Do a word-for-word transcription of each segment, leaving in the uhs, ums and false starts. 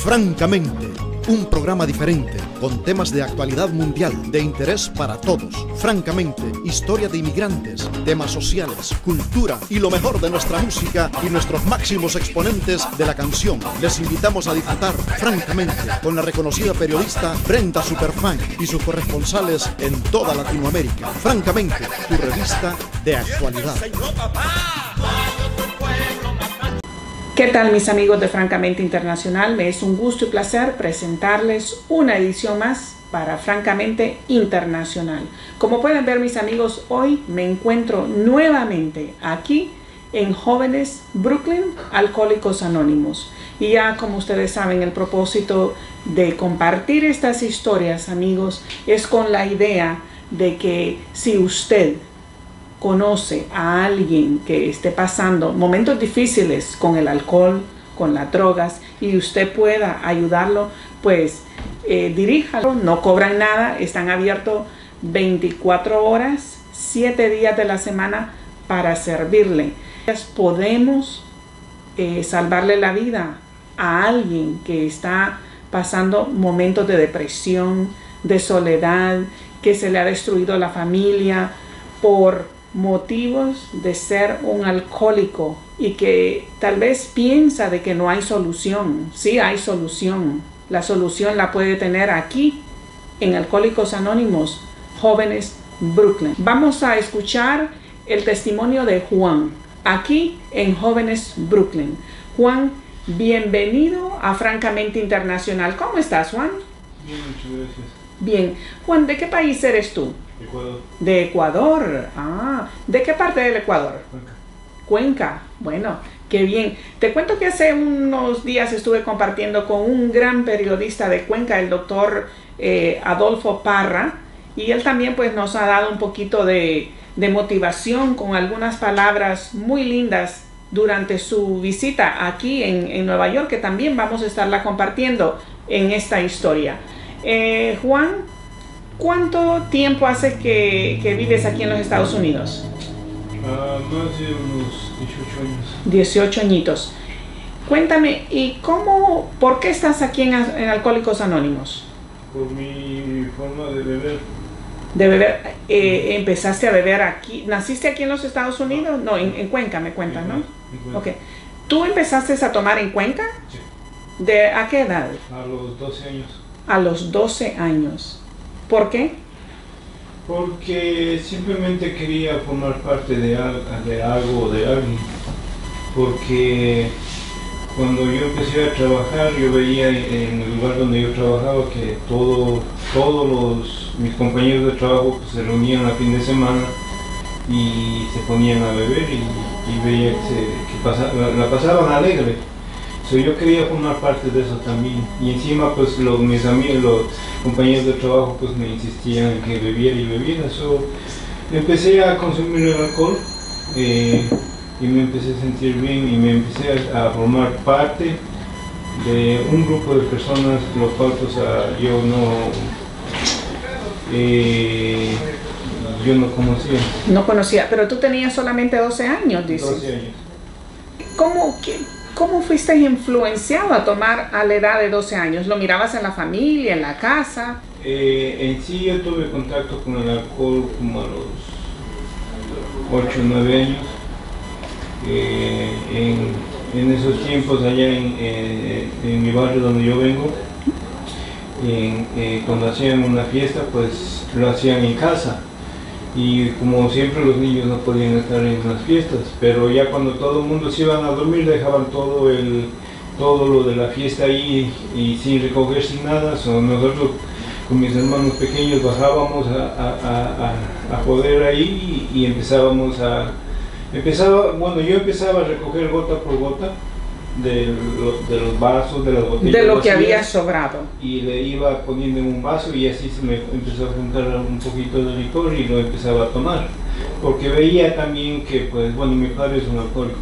Francamente, un programa diferente, con temas de actualidad mundial, de interés para todos. Francamente, historia de inmigrantes, temas sociales, cultura y lo mejor de nuestra música y nuestros máximos exponentes de la canción. Les invitamos a disfrutar Francamente con la reconocida periodista Brenda Superfan y sus corresponsales en toda Latinoamérica. Francamente, tu revista de actualidad. ¿Qué tal, mis amigos de Francamente Internacional? Me es un gusto y placer presentarles una edición más para Francamente Internacional. Como pueden ver, mis amigos, hoy me encuentro nuevamente aquí en Jóvenes Brooklyn Alcohólicos Anónimos. Y ya, como ustedes saben, el propósito de compartir estas historias, amigos, es con la idea de que si usted conoce a alguien que esté pasando momentos difíciles con el alcohol, con las drogas, y usted pueda ayudarlo, pues eh, diríjalo. No cobran nada, están abiertos veinticuatro horas, siete días de la semana para servirle. Podemos eh, salvarle la vida a alguien que está pasando momentos de depresión, de soledad, que se le ha destruido la familia por motivos de ser un alcohólico y que tal vez piensa de que no hay solución. Sí hay solución. La solución la puede tener aquí en Alcohólicos Anónimos, Jóvenes Brooklyn. Vamos a escuchar el testimonio de Juan aquí en Jóvenes Brooklyn. Juan, bienvenido a Francamente Internacional. ¿Cómo estás, Juan? Bien, muchas gracias. Bien. Juan, ¿de qué país eres tú? Ecuador. De Ecuador. Ah, ¿de qué parte del Ecuador? Cuenca. Cuenca. Bueno, qué bien. Te cuento que hace unos días estuve compartiendo con un gran periodista de Cuenca, el doctor eh, Adolfo Parra, y él también pues nos ha dado un poquito de, de motivación con algunas palabras muy lindas durante su visita aquí en, en Nueva York, que también vamos a estarla compartiendo en esta historia. Eh, Juan, ¿cuánto tiempo hace que, que vives aquí en los Estados Unidos? Uh, más de unos dieciocho años. dieciocho añitos. Cuéntame, ¿y cómo, por qué estás aquí en, en Alcohólicos Anónimos? Por mi forma de beber. De beber, eh, ¿empezaste a beber aquí? ¿Naciste aquí en los Estados Unidos? No, en, en Cuenca me cuentas, ¿no? En Cuenca. Ok. ¿Tú empezaste a tomar en Cuenca? Sí. ¿De a qué edad? A los doce años. A los doce años. ¿Por qué? Porque simplemente quería formar parte de, al, de algo o de alguien. Porque cuando yo empecé a trabajar, yo veía en el lugar donde yo trabajaba que todo, todos los, mis compañeros de trabajo pues, se reunían a fin de semana y se ponían a beber y, y veía que, se, que pasa, la, la pasaban alegre. So, yo quería formar parte de eso también, y encima pues los, mis amigos, los compañeros de trabajo pues me insistían en que bebiera y bebiera. So, empecé a consumir el alcohol eh, y me empecé a sentir bien y me empecé a, a formar parte de un grupo de personas, los cuales pues, yo no eh, yo no conocía. No conocía, pero tú tenías solamente doce años, dices. doce años. ¿Cómo, qué, ¿Cómo fuiste influenciado a tomar a la edad de doce años? ¿Lo mirabas en la familia, en la casa? Eh, en sí yo tuve contacto con el alcohol como a los ocho o nueve años. Eh, en, en esos tiempos allá en, en, en mi barrio donde yo vengo, en, eh, cuando hacían una fiesta pues lo hacían en casa. Y como siempre los niños no podían estar en las fiestas, pero ya cuando todo el mundo se iban a dormir dejaban todo el todo lo de la fiesta ahí y sin recoger sin nada. So, nosotros con mis hermanos pequeños bajábamos a, a, a, a joder ahí y, y empezábamos a empezaba bueno yo empezaba a recoger gota por gota de los, de los vasos, de las botellas de lo que vacías, había sobrado, y le iba poniendo en un vaso y así se me empezó a juntar un poquito de licor y lo empezaba a tomar, porque veía también que pues bueno mi padre es un alcohólico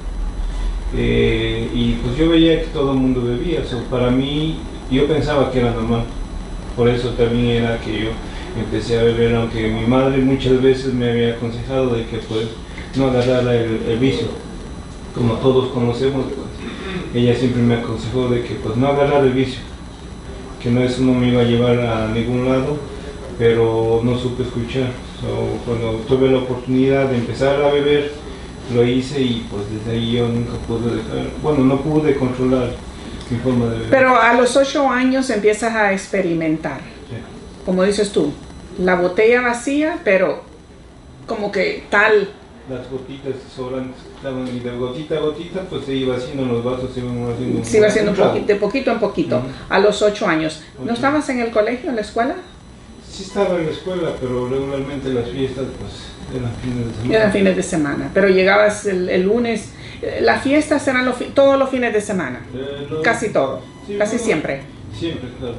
eh, y pues yo veía que todo el mundo bebía. So, para mí yo pensaba que era normal, por eso también era que yo empecé a beber, aunque mi madre muchas veces me había aconsejado de que pues no agarrara el, el vicio, como todos conocemos pues. ella siempre me aconsejó de que pues no agarrar el vicio, que no eso no me iba a llevar a ningún lado, pero no supe escuchar. So, cuando tuve la oportunidad de empezar a beber, lo hice y pues desde ahí yo nunca pude dejar, bueno, no pude controlar mi forma de beber. Pero a los ocho años empiezas a experimentar, Sí. como dices tú, la botella vacía, pero como que tal. Las gotitas sobrantes estaban y de gotita a gotita pues se iba haciendo, los vasos se iban haciendo. Se iba haciendo un poquito, de poquito en poquito, Uh-huh. a los ocho años. ¿No Ocho. estabas en el colegio, en la escuela? Sí estaba en la escuela, pero regularmente las fiestas pues eran fines de semana. Eran fines de semana, pero llegabas el, el lunes. eh, Las fiestas eran los, fi- todos los fines de semana, Eh, no, casi todo, sí, casi bueno, siempre. Siempre, claro.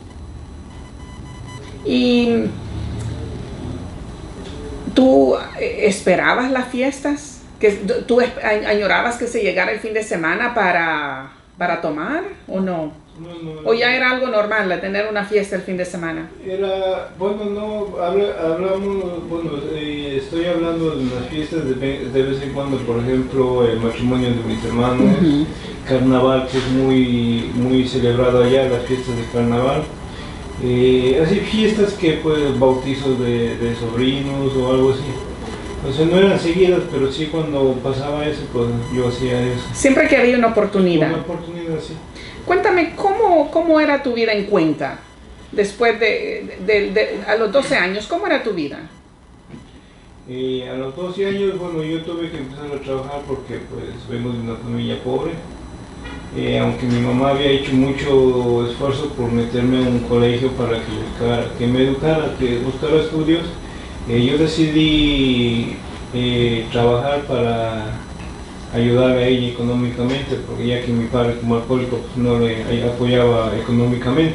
¿Y tú eh, esperabas las fiestas? ¿Que tú es- a- añorabas que se llegara el fin de semana para, para tomar o no? No, no, ¿O ya era algo normal de tener una fiesta el fin de semana? Era, bueno, no, habla, hablamos, bueno, eh, estoy hablando de unas fiestas de, ve- de vez en cuando, por ejemplo, el matrimonio de mis hermanos, Ujú. carnaval, que es muy, muy celebrado allá, las fiestas de carnaval. Eh, así fiestas que pues bautizos de, de sobrinos o algo así. O sea, no eran seguidas, pero sí cuando pasaba eso, pues yo hacía eso. Siempre que había una oportunidad. Una oportunidad, sí. Cuéntame, ¿cómo, cómo era tu vida en Cuenca? Después de, de- de- a los doce años, ¿cómo era tu vida? Eh, a los doce años, bueno, yo tuve que empezar a trabajar porque pues vengo de una familia pobre. Eh, aunque mi mamá había hecho mucho esfuerzo por meterme a un colegio para que, buscara, que me educara, que buscara estudios, eh, yo decidí eh, trabajar para ayudar a ella económicamente, porque ya que mi padre como alcohólico pues, no le apoyaba económicamente.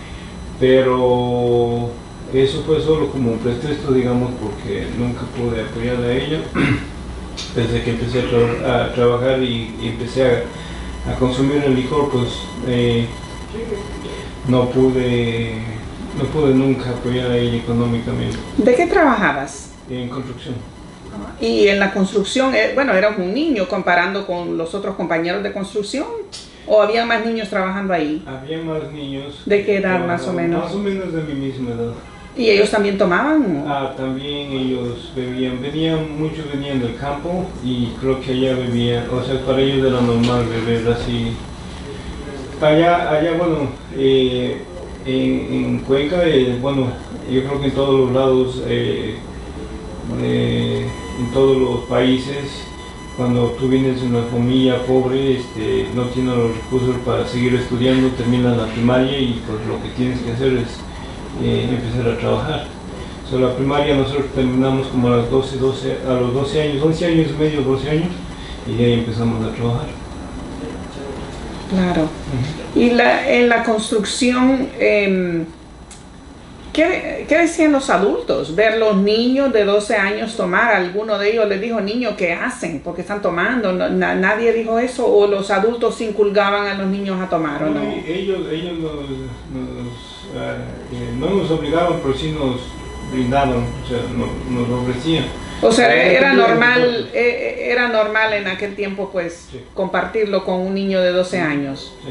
Pero eso fue solo como un pretexto, digamos, porque nunca pude apoyar a ella desde que empecé a, tra a trabajar y, y empecé a a consumir el licor, pues eh, no pude no pude nunca apoyar a ella económicamente. ¿De qué trabajabas? En construcción. Y en la construcción, eh, bueno, eras un niño comparando con los otros compañeros de construcción, ¿o había más niños trabajando ahí? Había más niños. ¿De qué edad que más o trabajaban, menos? Más o menos de mi misma edad. ¿Y ellos también tomaban? Ah, también ellos bebían, venían, muchos venían del campo y creo que allá bebían, o sea, para ellos era normal beber así. Allá, allá bueno, eh, en, en Cuenca, eh, bueno, yo creo que en todos los lados, eh, eh, en todos los países, cuando tú vienes de una familia pobre, este, no tienes los recursos para seguir estudiando, terminas la primaria y pues lo que tienes que hacer es Eh, empezar a trabajar. So, la primaria nosotros terminamos como a, las doce, doce, a los doce años, once años y medio, doce años, y ahí empezamos a trabajar. Claro. Uh-huh. Y la, en la construcción, eh, ¿qué, ¿qué decían los adultos? Ver los niños de doce años tomar, alguno de ellos les dijo, niños, ¿qué hacen? ¿Por qué están tomando? No, na, ¿Nadie dijo eso? ¿O los adultos inculcaban a los niños a tomar o no? No, ellos ellos nos, nos, uh, eh, no nos obligaban, pero sí nos brindaban, o sea, no, nos ofrecían. O sea, era normal, era normal en aquel tiempo, pues, sí, compartirlo con un niño de doce años. Sí.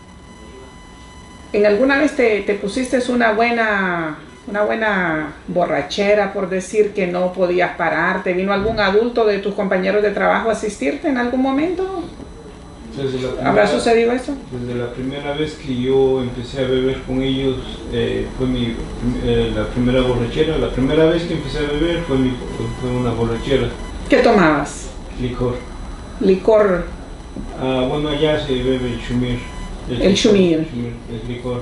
¿En alguna vez te, te pusiste una buena, una buena borrachera por decir que no podías pararte? ¿Vino algún adulto de tus compañeros de trabajo a asistirte en algún momento? Desde la primera, ¿Habrá sucedido eso? Desde la primera vez que yo empecé a beber con ellos, eh, fue mi, eh, la primera borrachera. La primera vez que empecé a beber fue, mi, fue una borrachera. ¿Qué tomabas? Licor. Licor. Ah, bueno, allá se bebe el shumir. El, el shumir. El licor.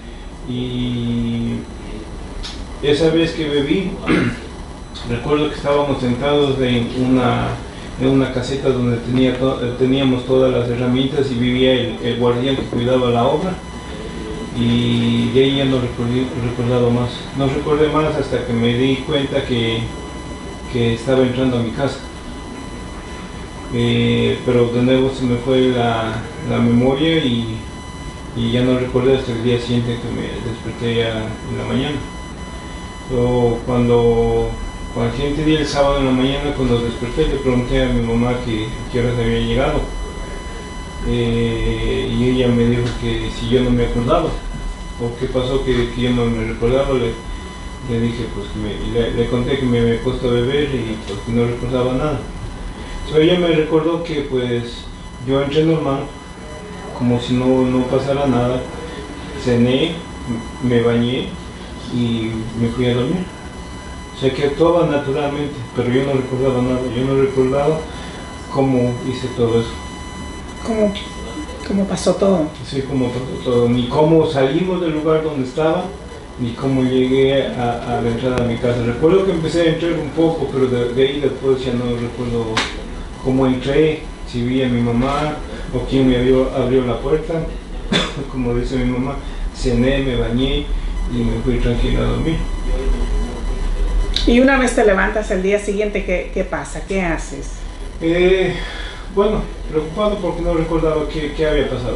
Y esa vez que bebí, recuerdo que estábamos sentados en una... en una caseta donde tenía to teníamos todas las herramientas y vivía el, el guardián que cuidaba la obra, y de ahí ya no recordé, recordado más. No recordé más hasta que me di cuenta que, que estaba entrando a mi casa. Eh, pero de nuevo se me fue la, la memoria y, y ya no recordé hasta el día siguiente que me desperté ya en la mañana. So, cuando Al siguiente día, el sábado en la mañana, cuando desperté, le pregunté a mi mamá que, que horas había llegado. eh, y ella me dijo que si yo no me acordaba, o qué pasó que, que yo no me recordaba. Le, le dije, pues que me, le, le conté que me había puesto a beber y pues que no recordaba nada. So, ella me recordó que pues yo entré normal, como si no, no pasara nada, cené, me bañé y me fui a dormir. O sea que actuaba naturalmente, pero yo no recordaba nada, yo no recordaba cómo hice todo eso. ¿Cómo, cómo pasó todo? Sí, cómo pasó todo, ni cómo salimos del lugar donde estaba, ni cómo llegué a, a la entrada de mi casa. Recuerdo que empecé a entrar un poco, pero de, de ahí después ya no recuerdo cómo entré, si vi a mi mamá o quién me abrió, abrió la puerta. Como dice mi mamá, cené, me bañé y me fui tranquila a dormir. Y una vez te levantas el día siguiente, ¿qué, qué pasa? ¿Qué haces? Eh, bueno, preocupado porque no recordaba qué, qué había pasado.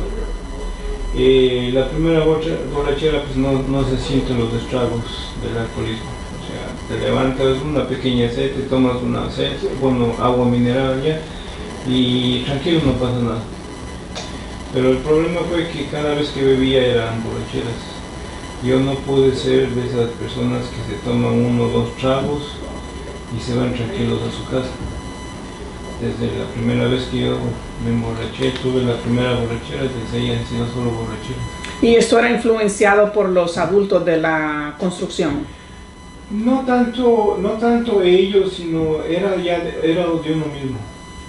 Eh, la primera borrachera pues no, no se sienten los estragos del alcoholismo. O sea, te levantas una pequeña sed, te tomas una sed, bueno, agua mineral ya, y tranquilo, no pasa nada. Pero el problema fue que cada vez que bebía eran borracheras. Yo no pude ser de esas personas que se toman uno o dos tragos y se van tranquilos a su casa. Desde la primera vez que yo me emborraché, tuve la primera borrachera, desde ahí han sido solo borracheras. ¿Y esto era influenciado por los adultos de la construcción? No tanto, no tanto ellos, sino era ya de, era de uno mismo.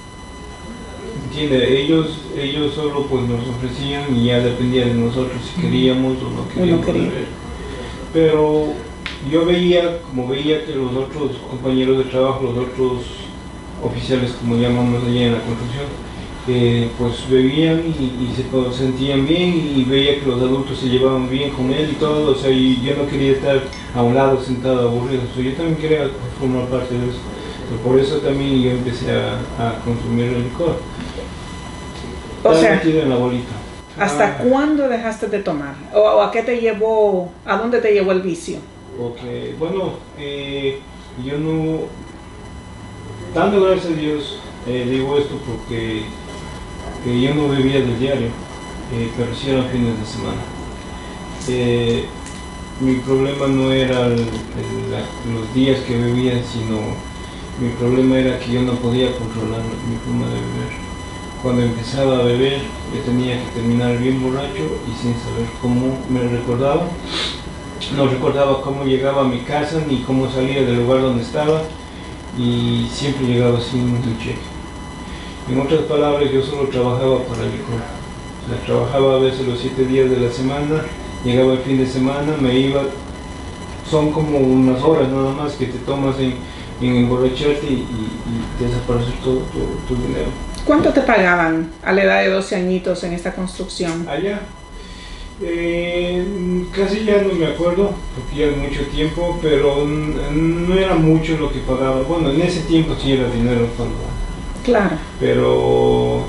¿Entiende? Ellos, ellos solo pues nos ofrecían y ya dependía de nosotros si queríamos o no queríamos beber. Pero yo veía, como veía que los otros compañeros de trabajo, los otros oficiales, como llamamos allá en la construcción, eh, pues bebían y, y se sentían bien, y veía que los adultos se llevaban bien con él y todo. O sea, y yo no quería estar a un lado sentado aburrido. O sea, yo también quería formar parte de eso. Pero por eso también yo empecé a, a consumir el licor. O sea, en la bolita. ¿Hasta ah. cuándo dejaste de tomar? ¿O, o a qué te llevó, a dónde te llevó el vicio? Okay. Bueno, eh, yo no, dando gracias a Dios, eh, digo esto porque eh, yo no bebía del diario, eh, pero sí eran fines de semana. Eh, mi problema no era el, el, la, los días que bebía, sino mi problema era que yo no podía controlar mi forma de beber. Cuando empezaba a beber, yo tenía que terminar bien borracho y sin saber cómo me recordaba. No recordaba cómo llegaba a mi casa ni cómo salía del lugar donde estaba, y siempre llegaba sin un cheque. En otras palabras, yo solo trabajaba para el licor. O sea, trabajaba a veces los siete días de la semana, llegaba el fin de semana, me iba. Son como unas horas nada más que te tomas en, en emborracharte y, y, y desaparecer todo tu, tu dinero. ¿Cuánto te pagaban a la edad de doce añitos en esta construcción? Allá, eh, casi ya no me acuerdo, porque ya es mucho tiempo, pero no era mucho lo que pagaba. Bueno, en ese tiempo sí era dinero cuando... Claro. Pero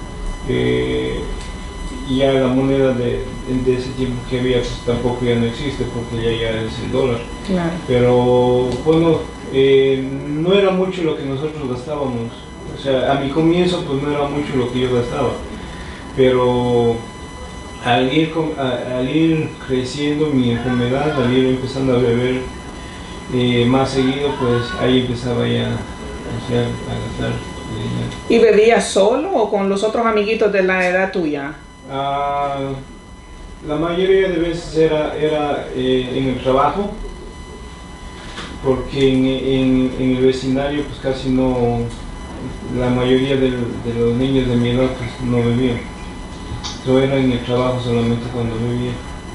eh, ya la moneda de, de ese tiempo que había pues tampoco ya no existe, porque ya, ya es el dólar. Claro. Pero bueno, eh, no era mucho lo que nosotros gastábamos. O sea, a mi comienzo pues no era mucho lo que yo gastaba, pero al ir, con, a, al ir creciendo mi enfermedad, al ir empezando a beber eh, más seguido, pues ahí empezaba ya, o sea, a gastar dinero. ¿Y bebías solo o con los otros amiguitos de la edad tuya? Ah, la mayoría de veces era, era eh, en el trabajo, porque en, en, en el vecindario pues casi no... La mayoría de, de los niños de mi edad pues, no bebían. Yo era en el trabajo solamente cuando bebía.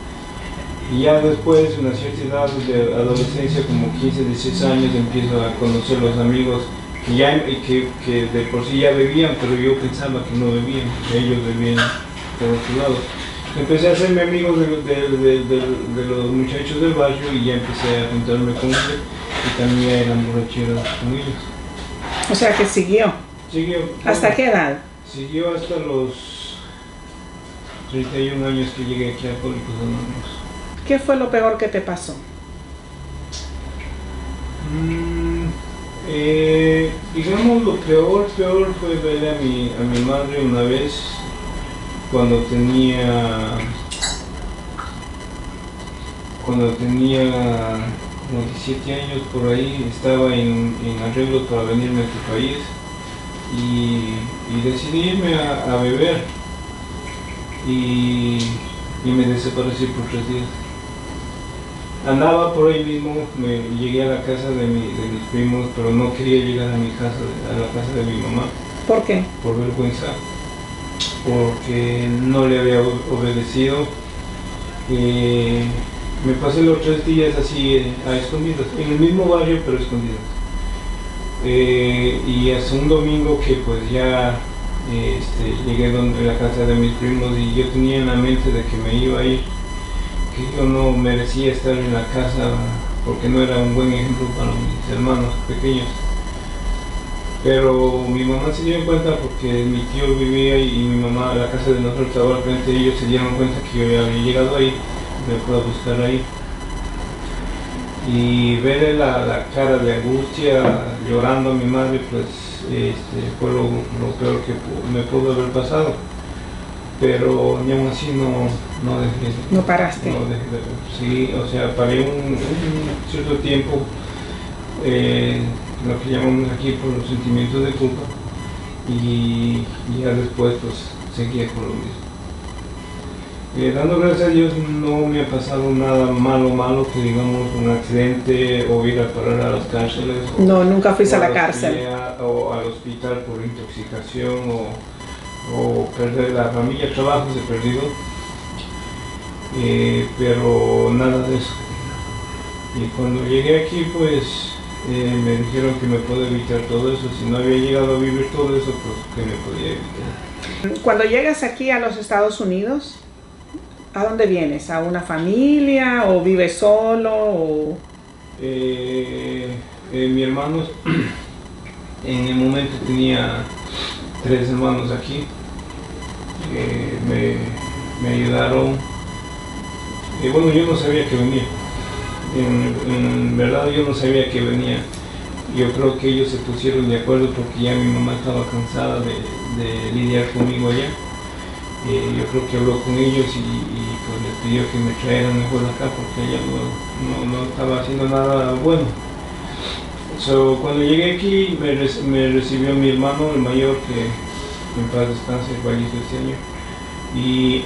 Y ya después, en una cierta edad de adolescencia, como quince, dieciséis años, empiezo a conocer los amigos que, ya, que, que de por sí ya bebían, pero yo pensaba que no bebían, que ellos bebían por otro lado. Empecé a hacerme amigo de, de, de, de, de los muchachos del barrio y ya empecé a juntarme con ellos, y también eran borracheras con ellos. O sea que siguió. Siguió. ¿Hasta bueno, qué edad? Siguió hasta los treinta y un años que llegué aquí a Alcohólicos Anónimos. ¿Qué fue lo peor que te pasó? Mm, eh, digamos, lo peor, peor fue ver a mi, a mi madre una vez cuando tenía cuando tenía como diecisiete años por ahí, estaba en, en arreglo para venirme a tu país y, y decidí irme a, a beber y, y me desaparecí por tres días. Andaba por ahí mismo, me llegué a la casa de, mi, de mis primos, pero no quería llegar a mi casa, a la casa de mi mamá. ¿Por qué? Por vergüenza, porque no le había obedecido. Eh, me pasé los tres días así eh, a escondidas, en el mismo barrio pero escondidas. Eh, y hace un domingo que pues ya eh, este, llegué donde la casa de mis primos y yo tenía en la mente de que me iba a ir, que yo no merecía estar en la casa porque no era un buen ejemplo para mis hermanos pequeños. Pero mi mamá se dio cuenta porque mi tío vivía y mi mamá, la casa de nosotros estaba al frente, ellos se dieron cuenta que yo ya había llegado ahí, me fui a buscar ahí. Y ver la, la cara de angustia, llorando a mi madre, pues este, fue lo, lo peor que me pudo haber pasado. Pero ni aún así no, no dejé. ¿No paraste? No dejé de, sí, o sea, paré un, un cierto tiempo, eh, lo que llamamos aquí por los sentimientos de culpa, y, y ya después pues seguía con lo mismo. Eh, dando gracias a Dios no me ha pasado nada malo, malo, que digamos un accidente o ir a parar a las cárceles. O, no, nunca fuiste a la a cárcel. O al hospital por intoxicación o, o perder la familia, trabajos he perdido, eh, pero nada de eso. Y cuando llegué aquí pues eh, me dijeron que me puedo evitar todo eso. Si no había llegado a vivir todo eso, pues que me podía evitar. Cuando llegas aquí a los Estados Unidos, ¿a dónde vienes? ¿A una familia o vives solo? O... Eh, eh, mi hermano, en el momento tenía tres hermanos aquí, eh, me, me ayudaron. Eh, bueno, yo no sabía que venía, en, en verdad yo no sabía que venía. Yo creo que ellos se pusieron de acuerdo porque ya mi mamá estaba cansada de, de lidiar conmigo allá. Eh, yo creo que habló con ellos y, y pues les pidió que me trajeran mejor acá porque ella no, no, no estaba haciendo nada bueno. So, cuando llegué aquí me, me recibió mi hermano, el mayor, que en paz descanse, falleció este año, y,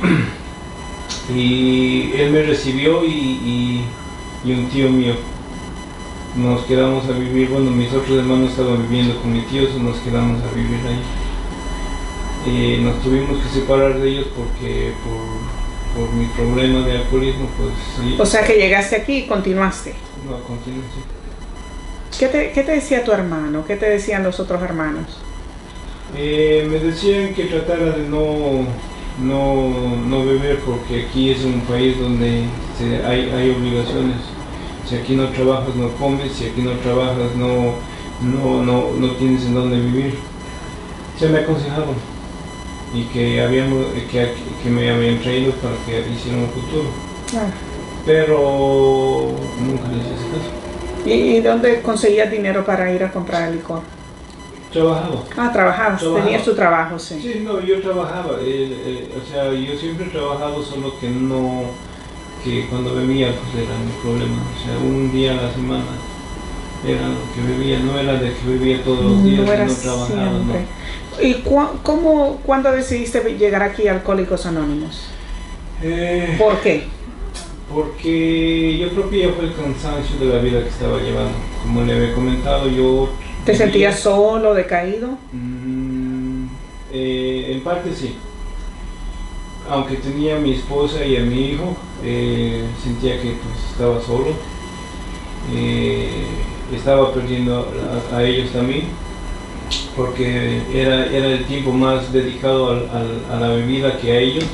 y él me recibió y, y, y un tío mío. Nos quedamos a vivir, bueno, mis otros hermanos estaban viviendo con mi tío, so nos quedamos a vivir ahí. Eh, nos tuvimos que separar de ellos porque por, por mi problema de alcoholismo, pues... Sí. O sea que llegaste aquí y continuaste. No, continué, sí. ¿Qué te, ¿Qué te decía tu hermano? ¿Qué te decían los otros hermanos? Eh, me decían que tratara de no, no, no beber porque aquí es un país donde se, hay, hay obligaciones. Si aquí no trabajas no comes, si aquí no trabajas no, no, no, no tienes en dónde vivir. Se me aconsejaron y que, habíamos, que, que me habían traído para que hiciera un futuro. Ah. Pero nunca les hice caso. ¿Y dónde conseguías dinero para ir a comprar el licor? Trabajaba. Ah, trabajabas, trabajaba. Tenías tu trabajo, sí. Sí, no, yo trabajaba, eh, eh, o sea, yo siempre he trabajado, solo que no, que cuando bebía pues era mi problema, o sea, un día a la semana era lo que bebía, no era de que bebía todos los días, no era no trabajaba, siempre. no. ¿Y cu cómo, cuándo decidiste llegar aquí a Alcohólicos Anónimos? Eh, ¿Por qué? Porque yo creo que ya fue el cansancio de la vida que estaba llevando. Como le había comentado, yo... ¿Te vivía, sentías solo, decaído? Mmm, eh, en parte sí. Aunque tenía a mi esposa y a mi hijo, eh, sentía que pues, estaba solo. Eh, estaba perdiendo a, a ellos también, porque era, era el tiempo más dedicado al, al, a la bebida que a ellos.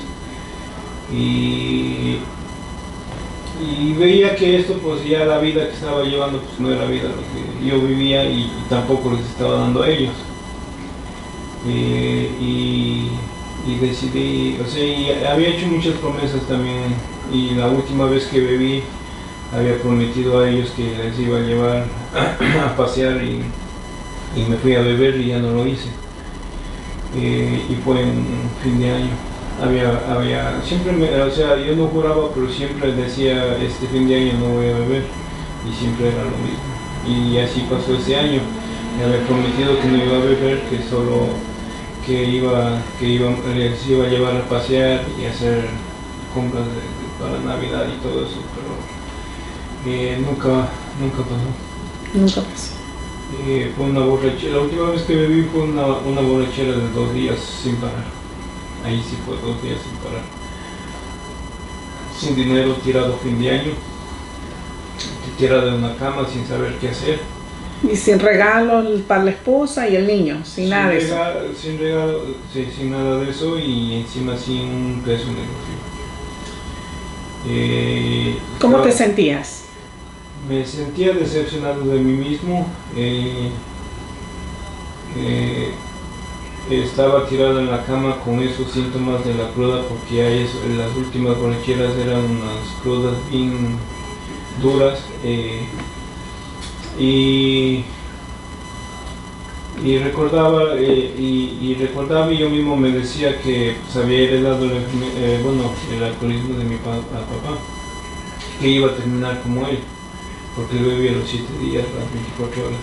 Y... Y veía que esto, pues ya la vida que estaba llevando, pues no era vida lo que yo vivía y, y tampoco les estaba dando a ellos. Eh, y, y decidí, o sea, y había hecho muchas promesas también. Y la última vez que bebí, había prometido a ellos que les iba a llevar a, a pasear y, y me fui a beber y ya no lo hice. Eh, y fue en fin de año. había, había, siempre me, o sea, yo no juraba, pero siempre decía, este fin de año no voy a beber, y siempre era lo mismo. Y así pasó ese año. Me había prometido que no iba a beber, que solo que iba, que iba, les iba a llevar a pasear y hacer compras de, de, para Navidad y todo eso, pero eh, nunca, nunca pasó. Nunca pasó. Eh, fue una borrachera, la última vez que bebí fue una, una borrachera de dos días sin parar. Ahí sí fue dos días sin parar. Sin dinero, tirado fin de año, tirado en una cama sin saber qué hacer. Y sin regalo para la esposa y el niño, sin, sin nada de eso. Sin regalo, sí, sin nada de eso y encima sin un peso negocio. Eh, ¿Cómo estaba, te sentías? Me sentía decepcionado de mí mismo. Eh, eh, estaba tirado en la cama con esos síntomas de la cruda, porque ya eso, las últimas borracheras eran unas crudas bien duras. Eh, Y, y recordaba eh, y, y recordaba y yo mismo me decía que pues, había heredado el, eh, bueno, el alcoholismo de mi pa, a papá, que iba a terminar como él, porque él bebía los siete días, las veinticuatro horas,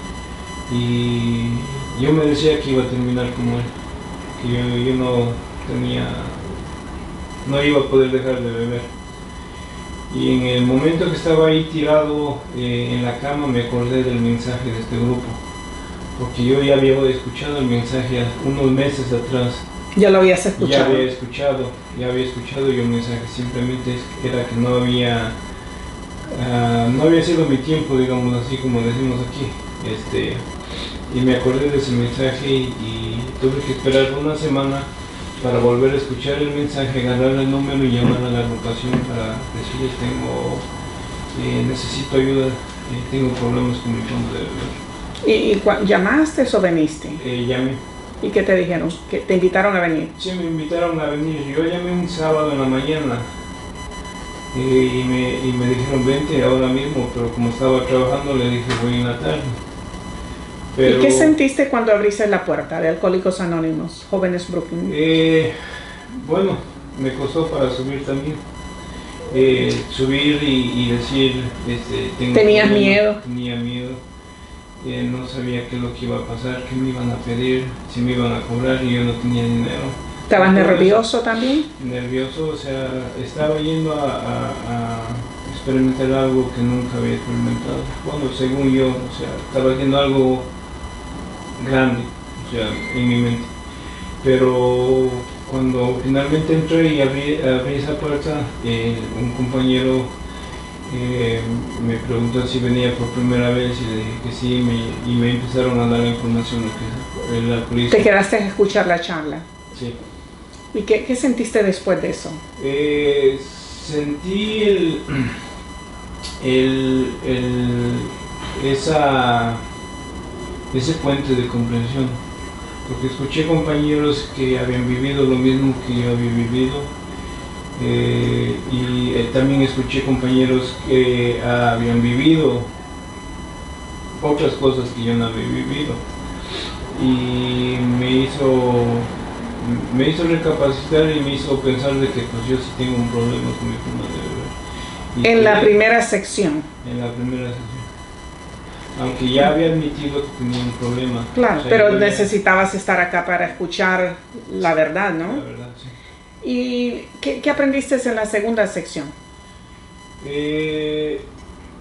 y yo me decía que iba a terminar como él, que yo, yo no tenía, no iba a poder dejar de beber. Y en el momento que estaba ahí tirado eh, en la cama me acordé del mensaje de este grupo, porque yo ya había escuchado el mensaje unos meses atrás. ¿Ya lo habías escuchado? Ya había escuchado, ya había escuchado y el mensaje simplemente era que no había, uh, no había sido mi tiempo, digamos así como decimos aquí. Este, y me acordé de ese mensaje y, y tuve que esperar una semana para volver a escuchar el mensaje, agarrar el número y llamar a la agrupación para decirles tengo, eh, necesito ayuda, eh, tengo problemas con mi fondo de beber. ¿Y, y llamaste o veniste? Eh, llamé. ¿Y qué te dijeron? ¿Que te invitaron a venir? Sí, me invitaron a venir. Yo llamé un sábado en la mañana eh, y, me, y me dijeron vente ahora mismo, pero como estaba trabajando le dije voy en la tarde. Pero, ¿y qué sentiste cuando abriste la puerta de Alcohólicos Anónimos, Jóvenes Brooklyn? Eh, bueno, me costó para subir también. Eh, subir y, y decir, este, tengo ¿tenías problema, miedo? Tenía miedo. Eh, no sabía qué es lo que iba a pasar, qué me iban a pedir, si me iban a cobrar y yo no tenía dinero. ¿Estabas Entonces, nervioso también? Nervioso, o sea, estaba yendo a, a, a experimentar algo que nunca había experimentado. Bueno, según yo, o sea, estaba haciendo algo grande, o sea, en mi mente. Pero cuando finalmente entré y abrí, abrí esa puerta, eh, un compañero eh, me preguntó si venía por primera vez y le dije que sí, me, y me empezaron a dar información de que el alcoholismo. ¿Te quedaste a escuchar la charla? Sí. ¿Y qué, qué sentiste después de eso? Eh, sentí el, el, el, esa, ese puente de comprensión, porque escuché compañeros que habían vivido lo mismo que yo había vivido, eh, y eh, también escuché compañeros que ah, habían vivido otras cosas que yo no había vivido, y me hizo me hizo recapacitar y me hizo pensar de que pues yo sí tengo un problema con mi forma de beber. Y en que, la primera sección. En la primera sección. Aunque ya había admitido que tenía un problema. Claro, o sea, pero ya, necesitabas estar acá para escuchar la verdad, ¿no? La verdad, sí. ¿Y qué, qué aprendiste en la segunda sección? Eh,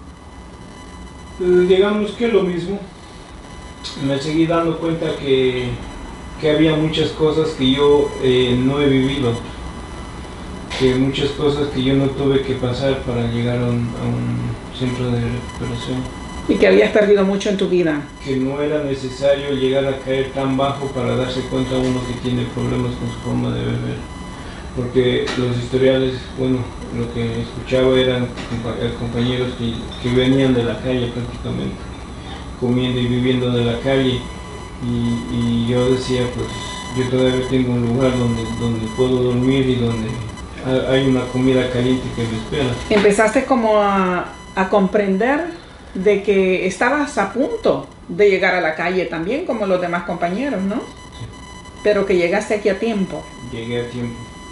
digamos que lo mismo. Me seguí dando cuenta que que había muchas cosas que yo eh, no he vivido, que muchas cosas que yo no tuve que pasar para llegar a un, a un centro de recuperación. Y que habías perdido mucho en tu vida. Que no era necesario llegar a caer tan bajo para darse cuenta uno que tiene problemas con su forma de beber. Porque los historiales, bueno, lo que escuchaba eran compañeros que, que venían de la calle prácticamente, comiendo y viviendo de la calle. Y, y yo decía, pues yo todavía tengo un lugar donde, donde puedo dormir y donde hay una comida caliente que me espera. Empezaste como a, a comprender de que estabas a punto de llegar a la calle también, como los demás compañeros, ¿no? Sí. Pero que llegaste aquí a tiempo. Llegué a tiempo.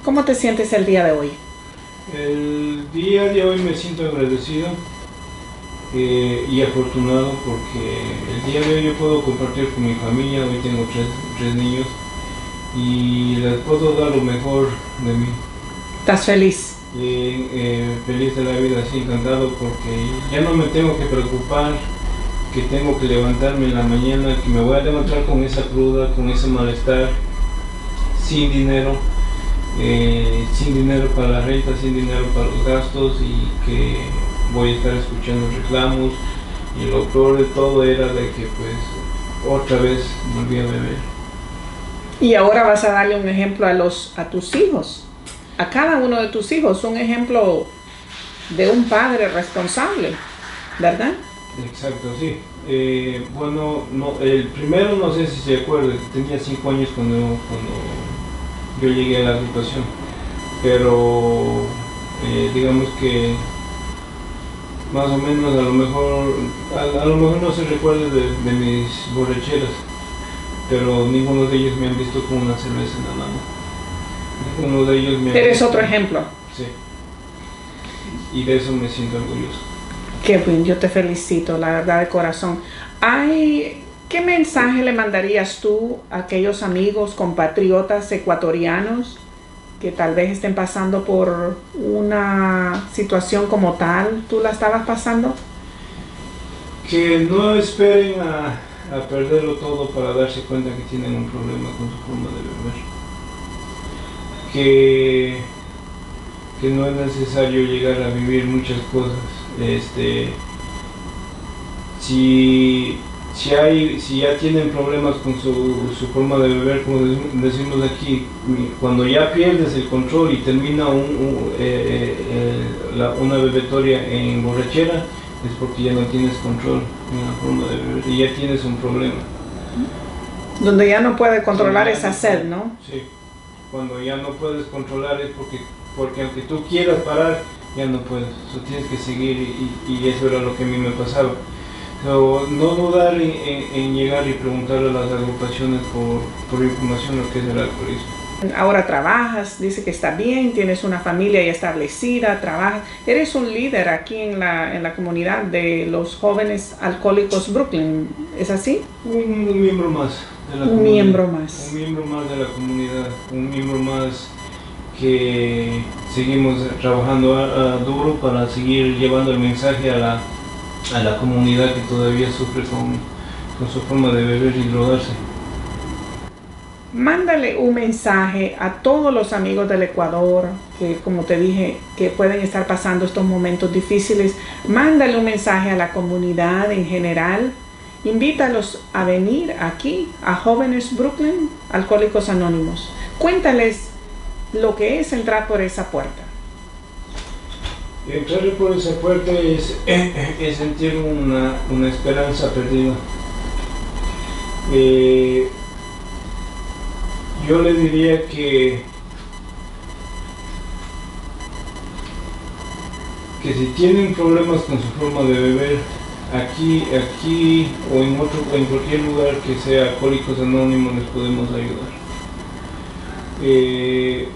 ¿Cómo te sientes el día de hoy? El día de hoy me siento agradecido eh, y afortunado porque el día de hoy yo puedo compartir con mi familia. Hoy tengo tres, tres niños y les puedo dar lo mejor de mí. ¿Estás feliz? Eh, eh, feliz de la vida, sí, encantado porque ya no me tengo que preocupar que tengo que levantarme en la mañana, que me voy a levantar con esa cruda, con ese malestar, sin dinero. Eh, sin dinero para la renta, sin dinero para los gastos y que voy a estar escuchando reclamos, y lo peor de todo era de que pues otra vez volví a beber. Y ahora vas a darle un ejemplo a, los, a tus hijos, a cada uno de tus hijos, un ejemplo de un padre responsable, ¿verdad? Exacto, sí. Eh, bueno, no, el primero no sé si se acuerda, tenía cinco años cuando, cuando yo llegué a la agrupación, pero eh, digamos que más o menos a lo mejor a, a lo mejor no se recuerda de, de mis borracheras, pero ninguno de ellos me han visto con una cerveza en la mano. Ninguno de ellos me ha Eres visto. otro ejemplo. Sí, y de eso me siento orgulloso. Qué bien, yo te felicito, la verdad, de corazón. Hay, ¿qué mensaje le mandarías tú a aquellos amigos, compatriotas ecuatorianos que tal vez estén pasando por una situación como tal? ¿Tú la estabas pasando? Que no esperen a, a perderlo todo para darse cuenta que tienen un problema con su forma de beber. Que, que no es necesario llegar a vivir muchas cosas. Este, si, si, hay, si ya tienen problemas con su, su forma de beber, como decimos aquí, cuando ya pierdes el control y termina un, un, eh, eh, la, una bebetoria en borrachera, es porque ya no tienes control en la forma de beber y ya tienes un problema. Donde ya no puedes controlar sí, esa sed, ¿no? Sí, cuando ya no puedes controlar es porque, porque aunque tú quieras parar, ya no puedes, so, tienes que seguir y, y eso era lo que a mí me pasaba. So, no dudar en, en, en llegar y preguntarle a las agrupaciones por, por información lo que es el alcoholismo. Ahora trabajas, dice que está bien, tienes una familia ya establecida, trabajas, eres un líder aquí en la, en la comunidad de los jóvenes alcohólicos Brooklyn, ¿es así? Un, un miembro más de la un comunidad. miembro más. Un miembro más de la comunidad, un miembro más que seguimos trabajando a, a duro para seguir llevando el mensaje a la, a la comunidad que todavía sufre con, con su forma de beber y drogarse. Mándale un mensaje a todos los amigos del Ecuador que, como te dije, que pueden estar pasando estos momentos difíciles. Mándale un mensaje a la comunidad en general. Invítalos a venir aquí a Jóvenes Brooklyn, Alcohólicos Anónimos. Cuéntales lo que es entrar por esa puerta. Entrar por esa puerta es, es sentir una, una esperanza perdida. Eh, yo le diría que, que si tienen problemas con su forma de beber, aquí, aquí o en, otro, en cualquier lugar que sea Alcohólicos Anónimos les podemos ayudar. Eh,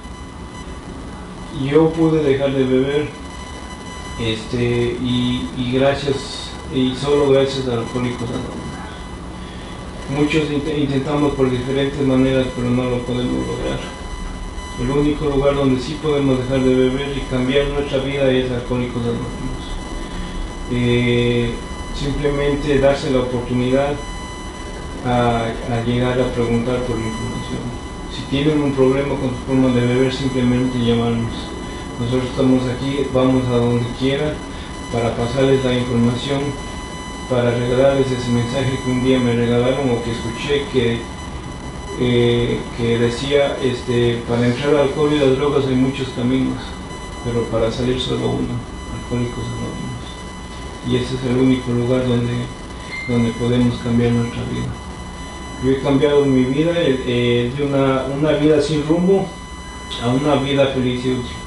yo pude dejar de beber este, y, y gracias, y solo gracias a Alcohólicos Anónimos. Muchos int intentamos por diferentes maneras, pero no lo podemos lograr. El único lugar donde sí podemos dejar de beber y cambiar nuestra vida es Alcohólicos Anónimos. Eh, simplemente darse la oportunidad a, a llegar a preguntar por información. Si tienen un problema con su forma de beber, simplemente llamarnos. Nosotros estamos aquí, vamos a donde quiera para pasarles la información, para regalarles ese mensaje que un día me regalaron o que escuché que, eh, que decía, este, para entrar al alcohol y las drogas hay muchos caminos, pero para salir solo uno, Alcohólicos Anónimos. Y ese es el único lugar donde, donde podemos cambiar nuestra vida. Yo he cambiado mi vida eh, de una, una vida sin rumbo a una vida feliz y útil.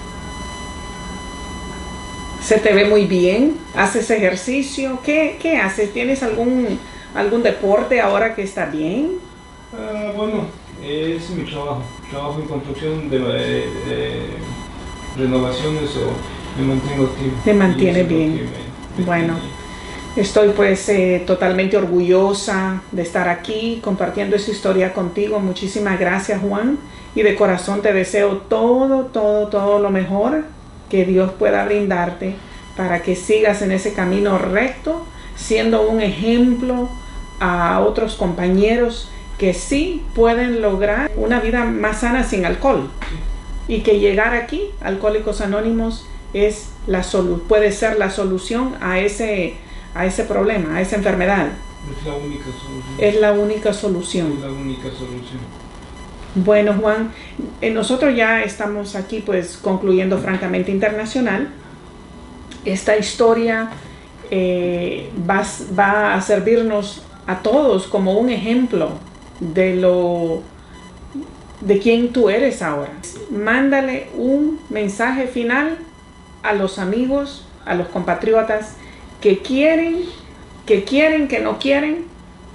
Se te ve muy bien, haces ejercicio, ¿qué, qué haces? ¿Tienes algún, algún deporte ahora que está bien? Uh, bueno, es mi trabajo. trabajo en construcción de, de, de renovaciones o me mantengo activo. Te mantiene bien. Me, me bueno, estoy pues eh, totalmente orgullosa de estar aquí compartiendo esta historia contigo. Muchísimas gracias, Juan, y de corazón te deseo todo, todo, todo lo mejor que Dios pueda brindarte para que sigas en ese camino recto, siendo un ejemplo a otros compañeros que sí pueden lograr una vida más sana sin alcohol, y que llegar aquí, Alcohólicos Anónimos, es la solu puede ser la solución a ese, a ese problema, a esa enfermedad. Es la única solución. Es la única solución. Es la única solución. Bueno, Juan, eh, nosotros ya estamos aquí pues concluyendo Francamente Internacional. Esta historia eh, va, va a servirnos a todos como un ejemplo de lo de quién tú eres ahora. Mándale un mensaje final a los amigos, a los compatriotas que quieren, que quieren, que no quieren,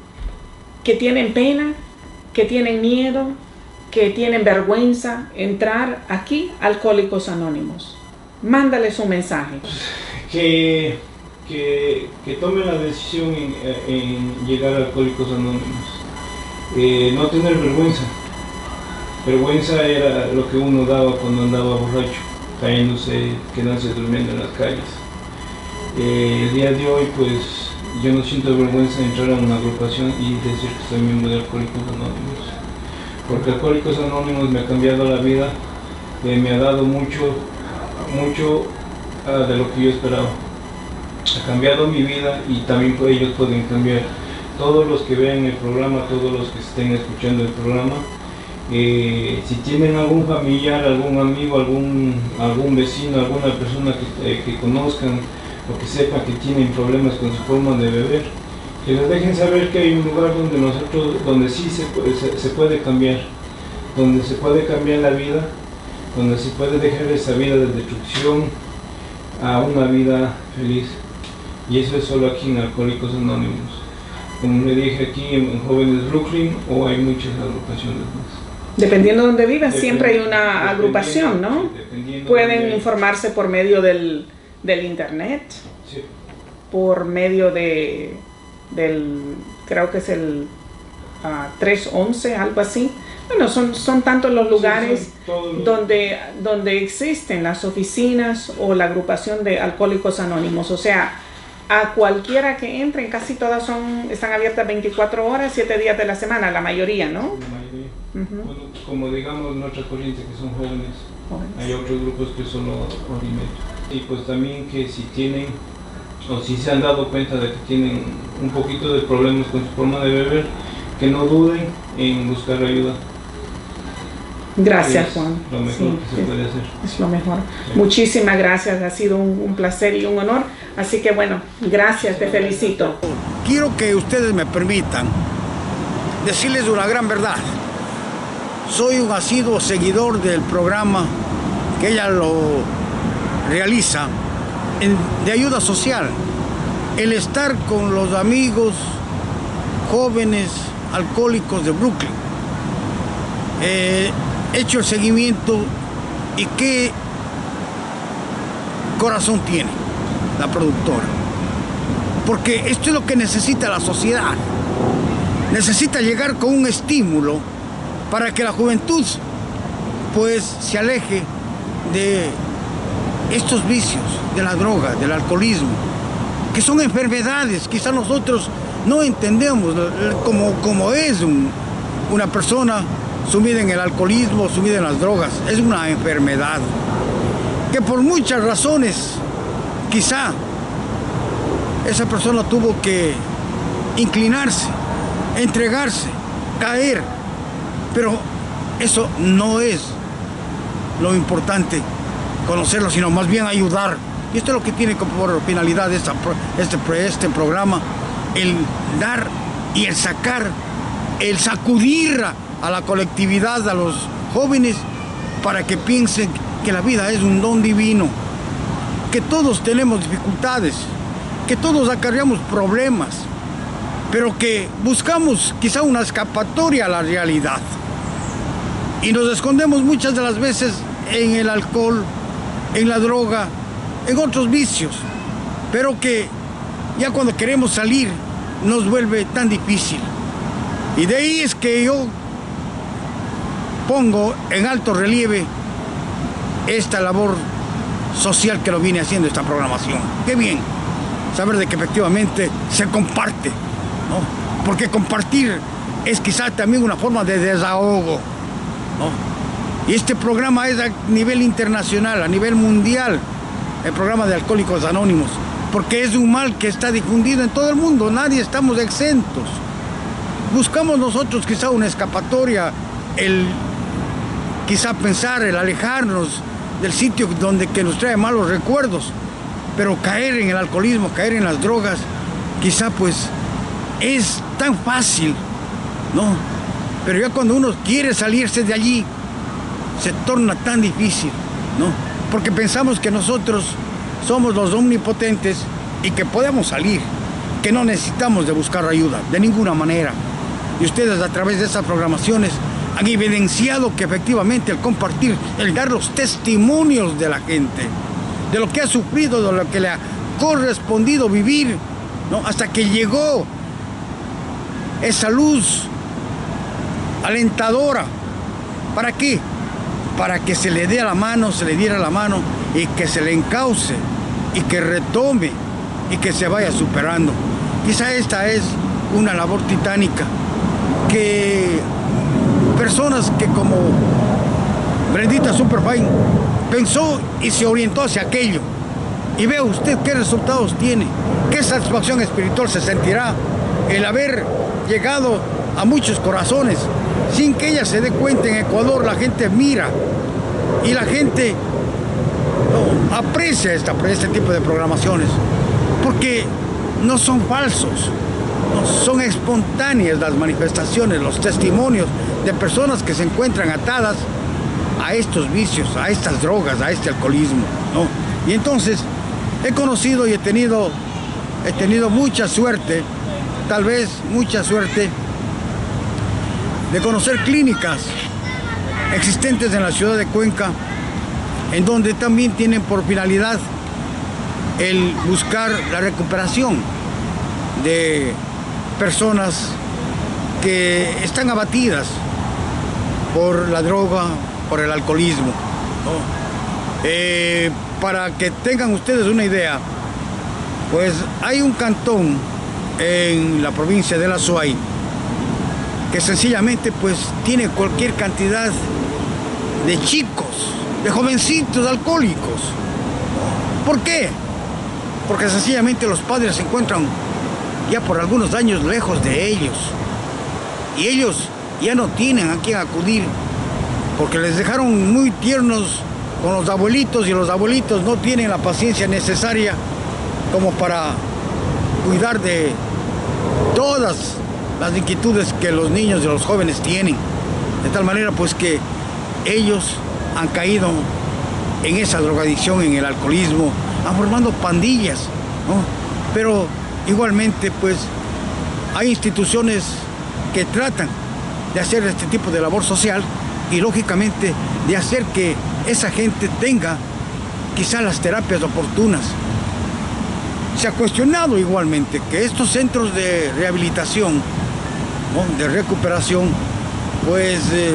que tienen pena, que tienen miedo, que tienen vergüenza entrar aquí a Alcohólicos Anónimos. Mándales un mensaje. Que, que, que tomen la decisión en, en llegar a Alcohólicos Anónimos. Eh, no tener vergüenza. Vergüenza era lo que uno daba cuando andaba borracho, cayéndose, quedándose durmiendo en las calles. Eh, el día de hoy, pues, yo no siento vergüenza de entrar a una agrupación y decir que soy miembro de Alcohólicos Anónimos. Porque Alcohólicos Anónimos me ha cambiado la vida, eh, me ha dado mucho, mucho uh, de lo que yo esperaba. Ha cambiado mi vida y también ellos pueden cambiar. Todos los que vean el programa, todos los que estén escuchando el programa, eh, si tienen algún familiar, algún amigo, algún, algún vecino, alguna persona que, eh, que conozcan o que sepan que tienen problemas con su forma de beber, que les dejen saber que hay un lugar donde nosotros, donde sí se puede, se, se puede cambiar, donde se puede cambiar la vida, donde se puede dejar esa vida de destrucción a una vida feliz. Y eso es solo aquí en Alcohólicos Anónimos. Como le dije, aquí en Jóvenes Brooklyn, o hay muchas agrupaciones más. Dependiendo de donde vivas, siempre hay una agrupación, ¿no? Pueden informarse por medio del, del internet, sí. Por medio de, del, creo que es el uh, tres once, algo así. Bueno, son, son tantos los lugares sí, los... donde, donde existen las oficinas o la agrupación de Alcohólicos Anónimos. O sea, a cualquiera que entren, casi todas son, están abiertas veinticuatro horas, siete días de la semana, la mayoría, ¿no? La mayoría. Uh-huh. Bueno, como digamos nuestra corriente, que son jóvenes, jóvenes. Hay otros grupos que son hora y media. Y pues también que si tienen, o si se han dado cuenta de que tienen un poquito de problemas con su forma de beber, que no duden en buscar ayuda. Gracias, Juan. Lo mejor sí, que se es, puede hacer. Es lo mejor. Sí. Muchísimas gracias, ha sido un, un placer y un honor. Así que bueno, gracias, te felicito. Quiero que ustedes me permitan decirles una gran verdad. Soy un asiduo seguidor del programa que ella lo realiza en, de ayuda social. El estar con los amigos jóvenes alcohólicos de Brooklyn. Eh, he hecho el seguimiento y qué corazón tiene la productora. Porque esto es lo que necesita la sociedad. Necesita llegar con un estímulo para que la juventud pues se aleje de estos vicios, de la droga, del alcoholismo, que son enfermedades. Quizás nosotros no entendemos cómo, cómo es un, una persona sumida en el alcoholismo, sumida en las drogas. Es una enfermedad que por muchas razones quizá esa persona tuvo que inclinarse, entregarse, caer, pero eso no es lo importante conocerlo, sino más bien ayudar. Y esto es lo que tiene por finalidad esta, este, este programa, el dar y el sacar, el sacudir a la colectividad, a los jóvenes, para que piensen que la vida es un don divino, que todos tenemos dificultades, que todos acarreamos problemas, pero que buscamos quizá una escapatoria a la realidad. Y nos escondemos muchas de las veces en el alcohol, en la droga, en otros vicios, pero que ya cuando queremos salir nos vuelve tan difícil. Y de ahí es que yo pongo en alto relieve esta labor social que lo viene haciendo esta programación. Qué bien saber de que efectivamente se comparte, ¿no? Porque compartir es quizás también una forma de desahogo, ¿no? Y este programa es a nivel internacional, a nivel mundial, el programa de Alcohólicos Anónimos, porque es un mal que está difundido en todo el mundo, nadie estamos exentos. Buscamos nosotros quizá una escapatoria, el quizá pensar, el alejarnos del sitio donde que nos trae malos recuerdos, pero caer en el alcoholismo, caer en las drogas, quizá pues es tan fácil, ¿no? Pero ya cuando uno quiere salirse de allí, se torna tan difícil, ¿no? Porque pensamos que nosotros somos los omnipotentes y que podemos salir, que no necesitamos de buscar ayuda, de ninguna manera. Y ustedes a través de esas programaciones han evidenciado que efectivamente el compartir, el dar los testimonios de la gente, de lo que ha sufrido, de lo que le ha correspondido vivir, ¿no? Hasta que llegó esa luz alentadora. ¿Para qué? Para que se le dé la mano, se le diera la mano y que se le encauce y que retome y que se vaya superando. Quizá esta es una labor titánica que personas que como Brendita Superfine pensó y se orientó hacia aquello. Y vea usted qué resultados tiene, qué satisfacción espiritual se sentirá el haber llegado a muchos corazones. Sin que ella se dé cuenta, en Ecuador la gente mira y la gente no, aprecia esta, este tipo de programaciones, porque no son falsos, no, son espontáneas las manifestaciones, los testimonios de personas que se encuentran atadas a estos vicios, a estas drogas, a este alcoholismo, ¿no? Y entonces he conocido y he tenido, he tenido mucha suerte, tal vez mucha suerte, de conocer clínicas existentes en la ciudad de Cuenca, en donde también tienen por finalidad el buscar la recuperación de personas que están abatidas por la droga, por el alcoholismo, ¿no? Eh, para que tengan ustedes una idea, pues hay un cantón en la provincia de La Suay que sencillamente pues tiene cualquier cantidad de chicos, de jovencitos alcohólicos. ¿Por qué? Porque sencillamente los padres se encuentran ya por algunos años lejos de ellos y ellos ya no tienen a quién acudir porque les dejaron muy tiernos con los abuelitos y los abuelitos no tienen la paciencia necesaria como para cuidar de todas las inquietudes que los niños y los jóvenes tienen, de tal manera pues que ellos han caído en esa drogadicción, en el alcoholismo, han formado pandillas, ¿no? Pero igualmente pues hay instituciones que tratan de hacer este tipo de labor social y lógicamente de hacer que esa gente tenga quizá las terapias oportunas. Se ha cuestionado igualmente que estos centros de rehabilitación, ¿no?, de recuperación, pues eh,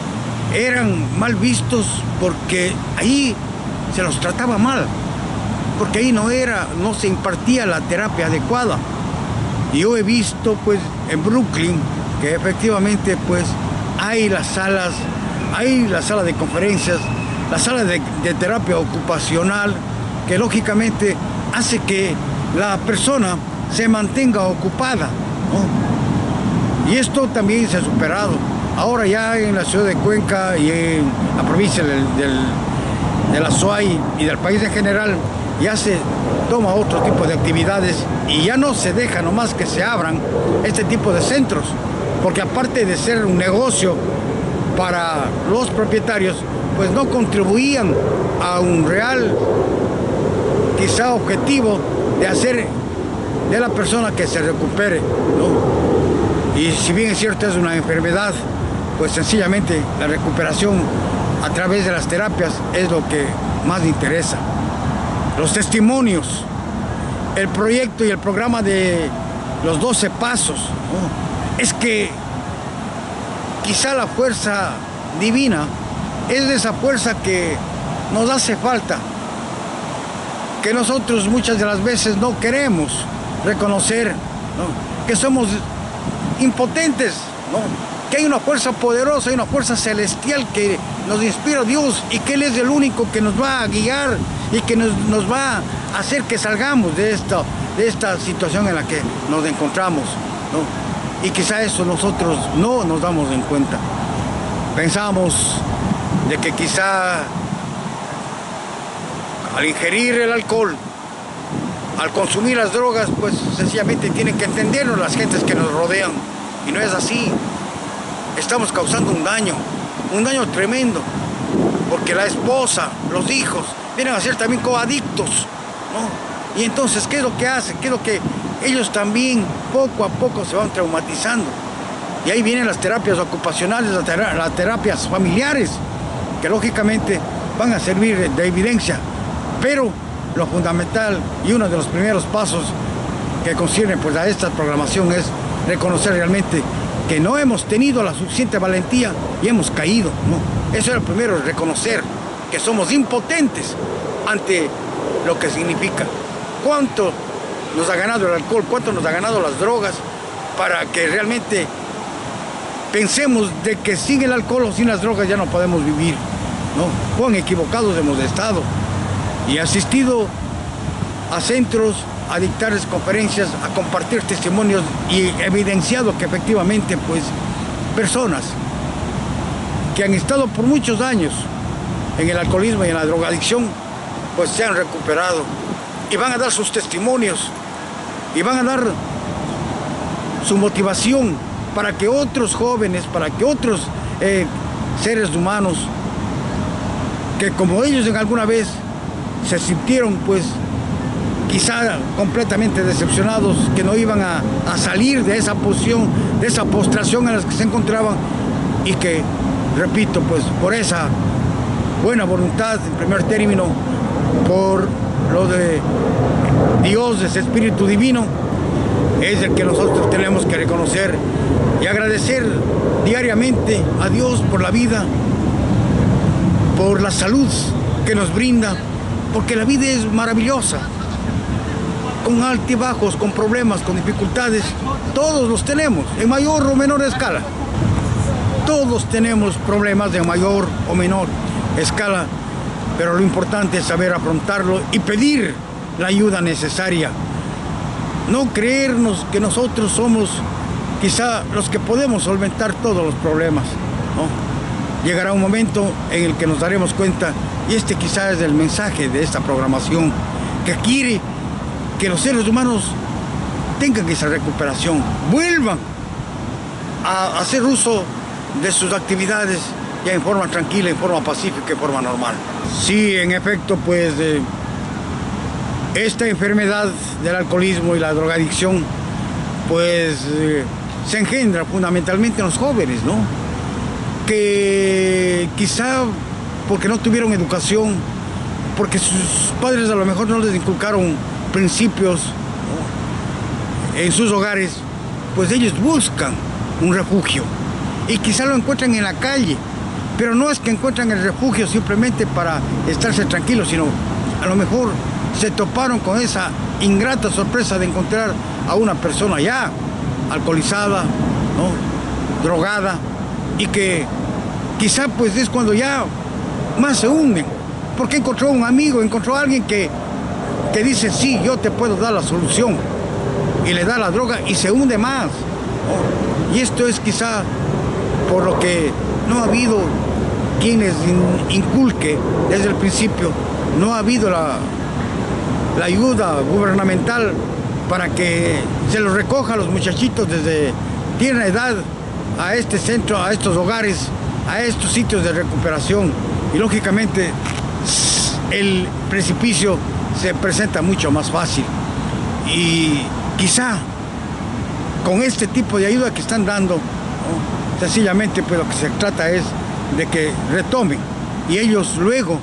eran mal vistos porque ahí se los trataba mal, porque ahí no era, no se impartía la terapia adecuada. Y yo he visto pues en Brooklyn que efectivamente pues hay las salas, hay la sala de conferencias, la sala de, de terapia ocupacional, que lógicamente hace que la persona se mantenga ocupada, ¿no? Y esto también se ha superado. Ahora ya en la ciudad de Cuenca y en la provincia del, del, de La Suay y del país en general, ya se toma otro tipo de actividades y ya no se deja nomás que se abran este tipo de centros, porque aparte de ser un negocio para los propietarios, pues no contribuían a un real, quizá objetivo de hacer de la persona que se recupere, ¿no? Y si bien es cierto es una enfermedad pues sencillamente la recuperación a través de las terapias es lo que más interesa. Los testimonios, el proyecto y el programa de los doce pasos, ¿no? Es que quizá la fuerza divina es esa fuerza que nos hace falta, que nosotros muchas de las veces no queremos reconocer, ¿no? Que somos impotentes, ¿no? Que hay una fuerza poderosa, hay una fuerza celestial que nos inspira a Dios y que Él es el único que nos va a guiar y que nos, nos va a hacer que salgamos de esta, de esta situación en la que nos encontramos, ¿no? Y quizá eso nosotros no nos damos en cuenta. Pensamos de que quizá al ingerir el alcohol, al consumir las drogas, pues sencillamente tienen que entendernos las gentes que nos rodean. Y no es así. Estamos causando un daño, un daño tremendo, porque la esposa, los hijos, vienen a ser también coadictos, ¿no? Y entonces, ¿qué es lo que hacen? ¿Qué es lo que ellos también poco a poco se van traumatizando? Y ahí vienen las terapias ocupacionales, las, tera las terapias familiares, que lógicamente van a servir de evidencia, pero lo fundamental y uno de los primeros pasos que concierne pues, a esta programación es reconocer realmente que no hemos tenido la suficiente valentía y hemos caído, ¿no? Eso es lo primero, reconocer que somos impotentes ante lo que significa. ¿Cuánto nos ha ganado el alcohol? ¿Cuánto nos ha ganado las drogas? Para que realmente pensemos de que sin el alcohol o sin las drogas ya no podemos vivir, ¿no? Cuán equivocados hemos estado. Y he asistido a centros, a dictarles conferencias, a compartir testimonios y evidenciado que efectivamente, pues, personas que han estado por muchos años en el alcoholismo y en la drogadicción, pues se han recuperado y van a dar sus testimonios y van a dar su motivación para que otros jóvenes, para que otros eh, seres humanos que como ellos en alguna vez se sintieron pues quizá completamente decepcionados, que no iban a, a salir de esa posición, de esa postración en la que se encontraban y que, repito, pues por esa buena voluntad, en primer término, por lo de Dios, ese Espíritu Divino, es el que nosotros tenemos que reconocer y agradecer diariamente a Dios por la vida, por la salud que nos brinda, porque la vida es maravillosa, con altibajos, con problemas, con dificultades, todos los tenemos, en mayor o menor escala. Todos tenemos problemas de mayor o menor escala, pero lo importante es saber afrontarlo y pedir la ayuda necesaria. No creernos que nosotros somos quizá los que podemos solventar todos los problemas, ¿no? Llegará un momento en el que nos daremos cuenta, y este quizá es el mensaje de esta programación, que quiere que los seres humanos tengan esa recuperación, vuelvan a hacer uso de sus actividades ya en forma tranquila, en forma pacífica, en forma normal. Sí, en efecto, pues eh, esta enfermedad del alcoholismo y la drogadicción, pues eh, se engendra fundamentalmente en los jóvenes, ¿no? Que quizá porque no tuvieron educación, porque sus padres a lo mejor no les inculcaron principios, ¿no? En sus hogares, pues ellos buscan un refugio y quizá lo encuentran en la calle, pero no es que encuentran el refugio simplemente para estarse tranquilos, sino a lo mejor se toparon con esa ingrata sorpresa de encontrar a una persona ya alcoholizada, ¿no? Drogada, y que quizá pues es cuando ya más se hunden, porque encontró un amigo, encontró a alguien que, que dice, sí, yo te puedo dar la solución, y le da la droga y se hunde más, ¿no? Y esto es quizá por lo que no ha habido quienes inculque desde el principio, no ha habido la, la ayuda gubernamental para que se los recoja a los muchachitos desde tierna edad a este centro, a estos hogares, a estos sitios de recuperación. Y lógicamente el precipicio se presenta mucho más fácil. Y quizá con este tipo de ayuda que están dando, ¿no? Sencillamente, pues lo que se trata es de que retomen y ellos luego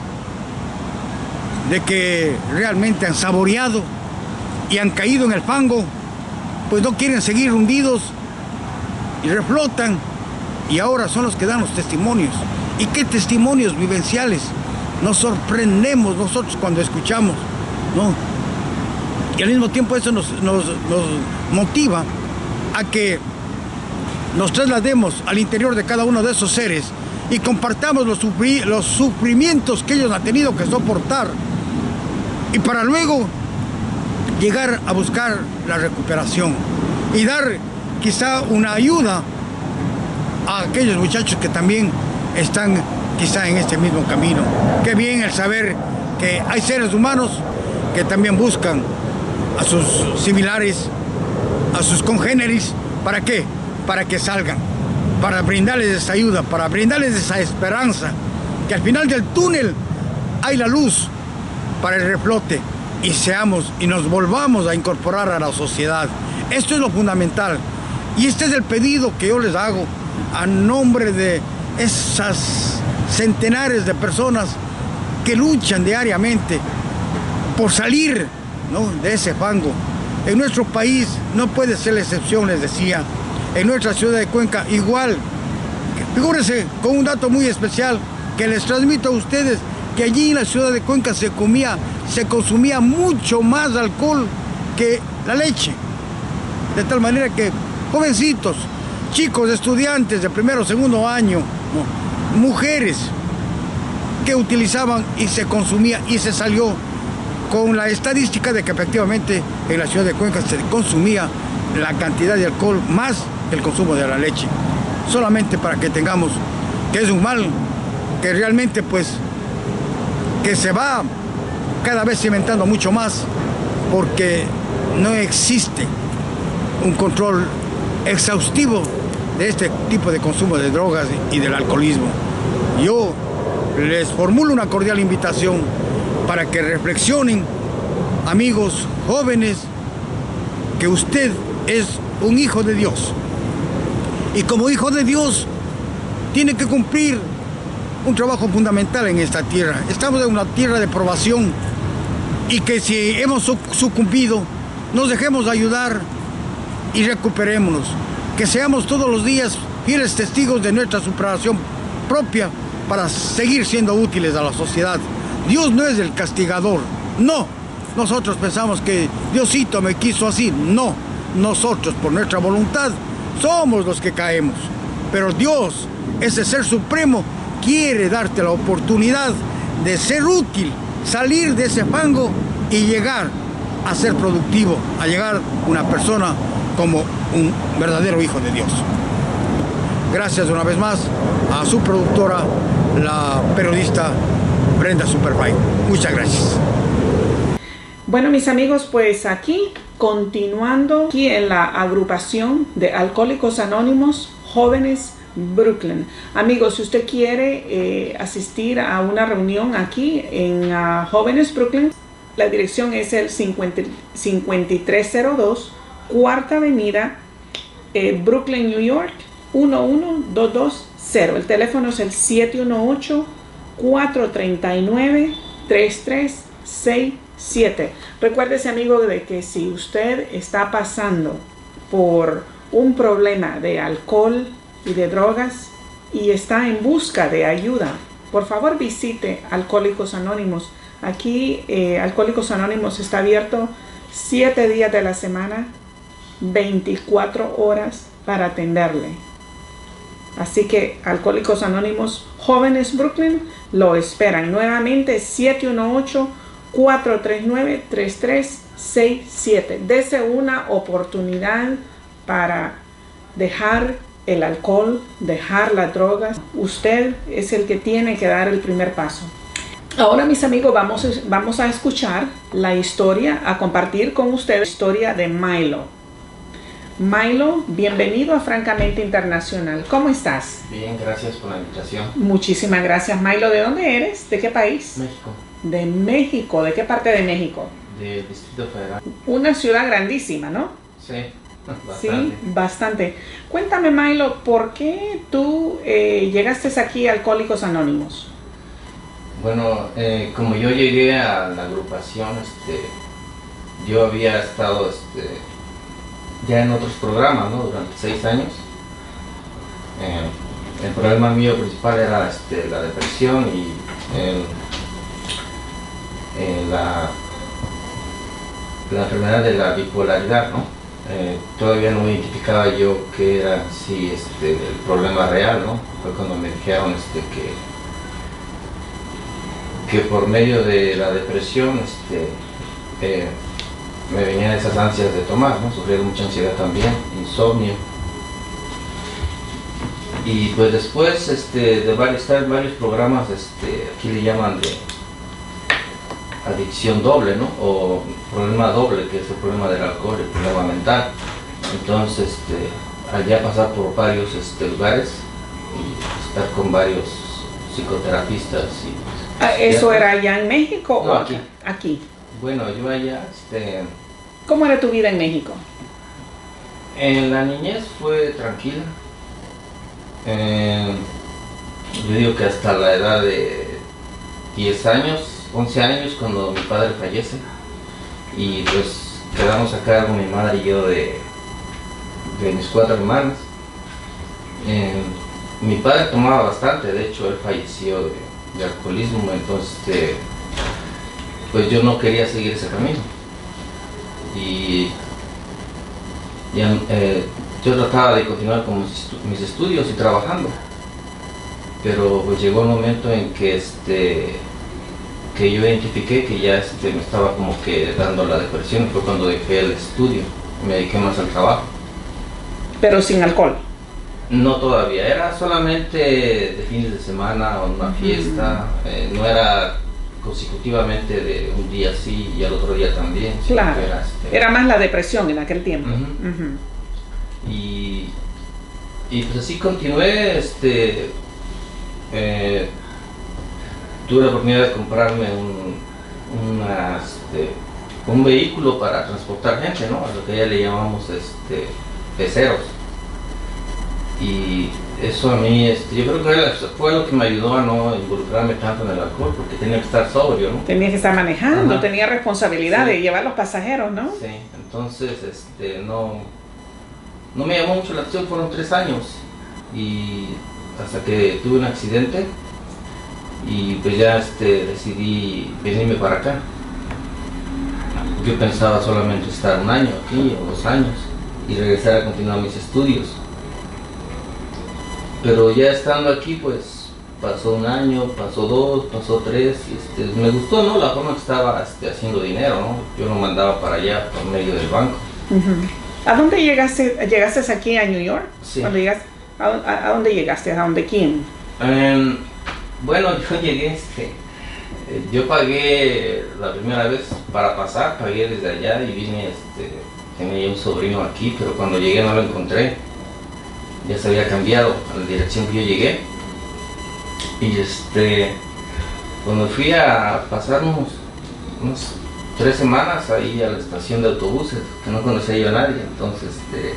de que realmente han saboreado y han caído en el fango, pues no quieren seguir hundidos y reflotan, y ahora son los que dan los testimonios. ¿Y qué testimonios vivenciales? Nos sorprendemos nosotros cuando escuchamos, ¿no? Y al mismo tiempo eso nos, nos, nos motiva a que nos traslademos al interior de cada uno de esos seres y compartamos los, sufri los sufrimientos que ellos han tenido que soportar, y para luego llegar a buscar la recuperación y dar quizá una ayuda a aquellos muchachos que también están quizá en este mismo camino. Qué bien el saber que hay seres humanos que también buscan a sus similares, a sus congéneres. ¿Para qué? Para que salgan, para brindarles esa ayuda, para brindarles esa esperanza, que al final del túnel hay la luz para el reflote y seamos y nos volvamos a incorporar a la sociedad. Esto es lo fundamental, y este es el pedido que yo les hago a nombre de esas centenares de personas que luchan diariamente por salir, ¿no?, de ese fango. En nuestro país no puede ser la excepción, les decía. En nuestra ciudad de Cuenca igual. Figúrense con un dato muy especial que les transmito a ustedes, que allí en la ciudad de Cuenca se comía, se consumía mucho más alcohol que la leche. De tal manera que jovencitos, chicos, estudiantes de primero o segundo año, ¿no?, mujeres que utilizaban y se consumía, y se salió con la estadística de que efectivamente en la ciudad de Cuenca se consumía la cantidad de alcohol más que el consumo de la leche. Solamente para que tengamos que es un mal que realmente pues que se va cada vez cimentando mucho más, porque no existe un control exhaustivo de este tipo de consumo de drogas y del alcoholismo. Yo les formulo una cordial invitación para que reflexionen, amigos jóvenes, que usted es un hijo de Dios, y como hijo de Dios tiene que cumplir un trabajo fundamental en esta tierra. Estamos en una tierra de probación, y que si hemos sucumbido, nos dejemos ayudar y recuperémonos, que seamos todos los días fieles testigos de nuestra superación propia para seguir siendo útiles a la sociedad. Dios no es el castigador, no. Nosotros pensamos que Diosito me quiso así, no. Nosotros, por nuestra voluntad, somos los que caemos, pero Dios, ese ser supremo, quiere darte la oportunidad de ser útil, salir de ese fango y llegar a ser productivo, a llegar una persona como un verdadero hijo de Dios. Gracias una vez más a su productora, la periodista Brenda Superfine. Muchas gracias. Bueno, mis amigos, pues aquí, continuando aquí en la agrupación de Alcohólicos Anónimos Jóvenes Brooklyn. Amigos, si usted quiere eh, asistir a una reunión aquí en uh, Jóvenes Brooklyn, la dirección es el cincuenta, cincuenta y tres cero dos, Cuarta Avenida, eh, Brooklyn, New York, uno uno dos dos cero. El teléfono es el siete uno ocho, cuatro tres nueve, tres tres seis siete. Recuérdese, amigo, de que si usted está pasando por un problema de alcohol y de drogas y está en busca de ayuda, por favor visite Alcohólicos Anónimos. Aquí eh, Alcohólicos Anónimos está abierto siete días de la semana, veinticuatro horas para atenderle. Así que Alcohólicos Anónimos Jóvenes Brooklyn lo esperan. Nuevamente siete uno ocho, cuatro tres nueve, tres tres seis siete. Dese una oportunidad para dejar el alcohol, dejar las drogas. Usted es el que tiene que dar el primer paso. Ahora, mis amigos, vamos, vamos a escuchar la historia, a compartir con ustedes la historia de Milo. Milo, bienvenido a Francamente Internacional. ¿Cómo estás? Bien, gracias por la invitación. Muchísimas gracias, Milo. ¿De dónde eres? ¿De qué país? México. De México. ¿De qué parte de México? Del Distrito Federal. Una ciudad grandísima, ¿no? Sí. Bastante. Sí, bastante. Cuéntame, Milo, ¿por qué tú eh, llegaste aquí a Alcohólicos Anónimos? Bueno, eh, como yo llegué a la agrupación, este, yo había estado este, ya en otros programas, ¿no? Durante seis años. Eh, el problema mío principal era este, la depresión y el, el, la, la enfermedad de la bipolaridad, ¿no? Eh, todavía no identificaba yo qué era sí, este, el problema real, ¿no? Fue cuando me dijeron este, que que por medio de la depresión este, eh, me venían esas ansias de tomar, ¿no? Sufría mucha ansiedad también, insomnio. Y pues después este, de varios, estar en varios programas, este, aquí le llaman de adicción doble, ¿no? O problema doble, que es el problema del alcohol, el problema mental. Entonces, este, al ya pasar por varios este, lugares y estar con varios psicoterapistas y ¿eso era allá en México no, o aquí? Aquí. Bueno, yo allá, este... ¿Cómo era tu vida en México? En la niñez fue tranquila. Eh, yo digo que hasta la edad de diez años, once años, cuando mi padre fallece. Y pues quedamos acá con mi madre y yo de, de mis cuatro hermanas. Eh, mi padre tomaba bastante, de hecho él falleció de... de alcoholismo, entonces este, pues yo no quería seguir ese camino y ya, eh, yo trataba de continuar con mis, estu mis estudios y trabajando, pero pues llegó un momento en que este que yo identifiqué que ya este, me estaba como que dando la depresión. Fue cuando dejé el estudio, me dediqué más al trabajo. Pero sin alcohol. No, todavía, era solamente de fines de semana o una fiesta, eh, no era consecutivamente de un día sí y al otro día también. Claro, era, este, era más la depresión en aquel tiempo. Uh-huh. Uh-huh. y, y pues así continué, este, eh, tuve la oportunidad de comprarme un, una, este, un vehículo para transportar gente, ¿no? A lo que ya le llamamos este, peceros. Y eso a mí, este, yo creo que fue lo que me ayudó a no involucrarme tanto en el alcohol, porque tenía que estar sobrio, ¿no? Tenía que estar manejando, Ajá. Tenía responsabilidad Sí. de llevar los pasajeros, ¿no? Sí, entonces este, no, no me llamó mucho la atención, fueron tres años, y hasta que tuve un accidente, y pues ya este, decidí venirme para acá. Yo pensaba solamente estar un año aquí, o dos años, y regresar a continuar mis estudios. Pero ya estando aquí, pues pasó un año, pasó dos, pasó tres, y este, me gustó, ¿no? La forma que estaba este, haciendo dinero, ¿no? Yo lo mandaba para allá por medio del banco. Uh-huh. ¿A dónde llegaste? ¿Llegaste aquí a New York? Sí. ¿Cuándo llegaste? ¿A, a, a dónde llegaste? ¿A dónde quién? Um, bueno, yo llegué, este, yo pagué la primera vez para pasar, pagué desde allá y vine, este, tenía un sobrino aquí, pero cuando llegué no lo encontré. Ya se había cambiado a la dirección que yo llegué, y este cuando fui a pasar unos, unos tres semanas ahí a la estación de autobuses, que no conocía yo a nadie, entonces este,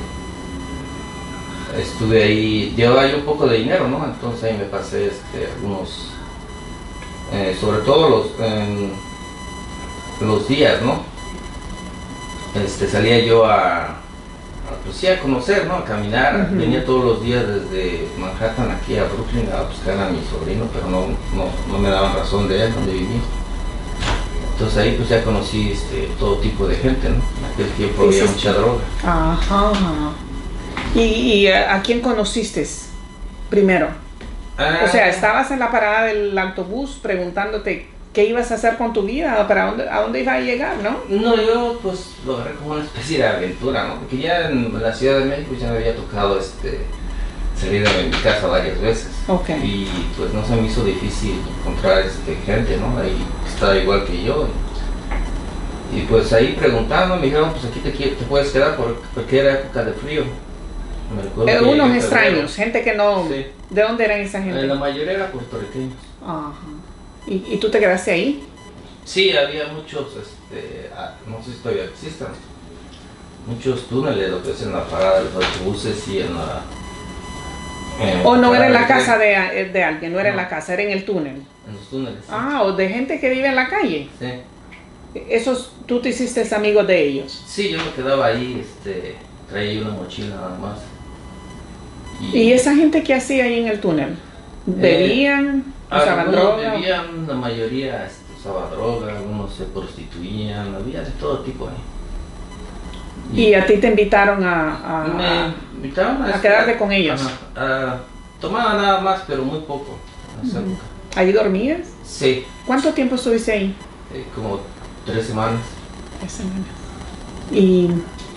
estuve ahí, llevaba yo un poco de dinero, ¿no? Entonces ahí me pasé este, algunos, eh, sobre todo los, eh, los días, ¿no? Este, salía yo a pues sí, a conocer, ¿no? A caminar. Uh-huh. Venía todos los días desde Manhattan aquí a Brooklyn a buscar a mi sobrino, pero no, no, no me daban razón de él, donde vivía. Entonces ahí pues ya conocí este, todo tipo de gente, ¿no? En aquel tiempo había sí, mucha droga. Ajá. ¿Y, y a quién conociste primero? Ah. O sea, estabas en la parada del autobús preguntándote qué ibas a hacer con tu vida, para dónde, a dónde ibas a llegar, ¿no? No, yo pues lo agarré como una especie de aventura, ¿no? Porque ya en la Ciudad de México ya me había tocado este, salir de mi casa varias veces. Okay. Y pues no se me hizo difícil encontrar este, gente, ¿no? Ahí estaba igual que yo. Y, y pues ahí preguntando me dijeron, pues aquí te, te puedes quedar porque era época de frío. Me recuerdo eh, unos extraños, gente que no... Sí. ¿De dónde eran esa gente? La mayoría eran puertorriqueños. Ajá. ¿Y, ¿Y tú te quedaste ahí? Sí, había muchos, este, no sé si todavía existan, muchos túneles, lo que es en la parada de los autobuses y en la... en ¿O no la era en la parada de casa tren. de, de alguien? No era en No. la casa, era en el túnel. En los túneles. Sí. Ah, o de gente que vive en la calle. Sí. Esos, tú te hiciste amigo de ellos. Sí, yo me quedaba ahí, este, traía una mochila nada más. ¿Y esa gente qué hacía ahí en el túnel? ¿Bebían? ¿Usaban Algunos droga? bebían, la mayoría este, usaba droga, algunos se prostituían, había de todo tipo ahí. ¿Y a ti te invitaron a, a, me invitaron a quedarte con ellos? Ajá, a- tomaba nada más, pero muy poco. En esa época. ¿Ahí dormías? Sí, ¿Cuánto tiempo estuviste ahí? eh, como tres semanas. Tres semanas. ¿Y,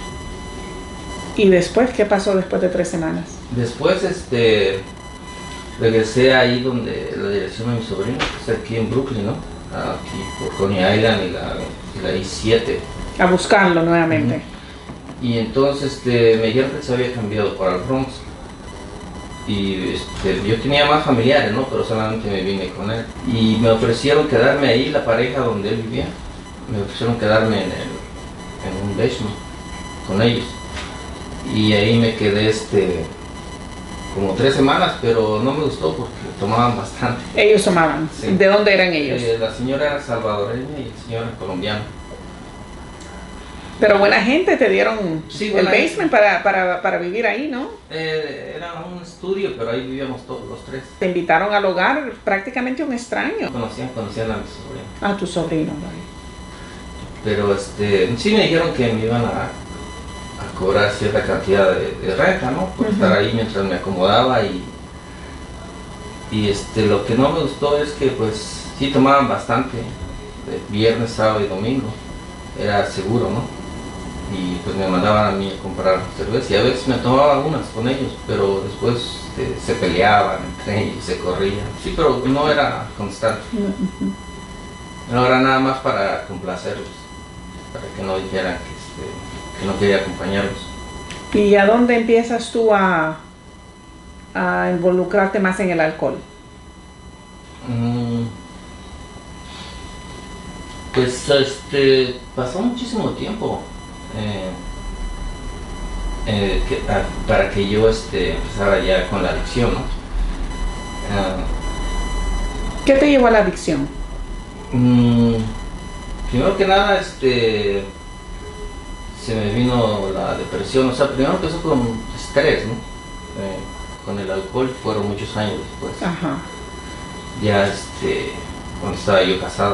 y después qué pasó después de tres semanas? Después, este, regresé ahí donde la dirección de mi sobrino, que es aquí en Brooklyn, ¿no? Aquí por Coney Island y la, y la I siete. A buscarlo nuevamente. Ujú. Y entonces este, me dijeron que se había cambiado para el Bronx. Y este, yo tenía más familiares, ¿no? Pero solamente me vine con él. Y me ofrecieron quedarme ahí, la pareja donde él vivía. Me ofrecieron quedarme en, el, en un basement con ellos. Y ahí me quedé este, como tres semanas, pero no me gustó porque tomaban bastante. Ellos tomaban. Sí. ¿De dónde eran ellos? Eh, la señora era salvadoreña y el señor era colombiano. Pero buena gente, te dieron Sí, el buena basement gente. para, para, para vivir ahí, ¿no? Eh, era un estudio, pero ahí vivíamos todos los tres. Te invitaron al hogar prácticamente un extraño. Conocían, conocían a mi sobrino. A tu sobrino. ¿no? Pero este, sí me dijeron que me iban a, a cobrar cierta cantidad de, de renta, ¿no? Por Ujú. estar ahí mientras me acomodaba y, y este, lo que no me gustó es que pues sí tomaban bastante, de viernes, sábado y domingo, era seguro, ¿no? Y pues me mandaban a mí a comprar cerveza y a veces me tomaba unas con ellos, pero después este, se peleaban entre ellos, se corrían, sí, pero no era constante, Ujú. no era nada más para complacerlos, para que no dijeran que, este, que no quería acompañarlos. ¿Y a dónde empiezas tú a, a involucrarte más en el alcohol? Mm, Pues este, pasó muchísimo tiempo eh, eh, que- a- para que yo este, empezara ya con la adicción, ¿no? Ah, ¿Qué te llevó a la adicción? mm, Primero que nada, este, se me vino la depresión, o sea, primero empezó con estrés, ¿no? Eh, con el alcohol fueron muchos años después. Ajá. Ya este, cuando estaba yo casado,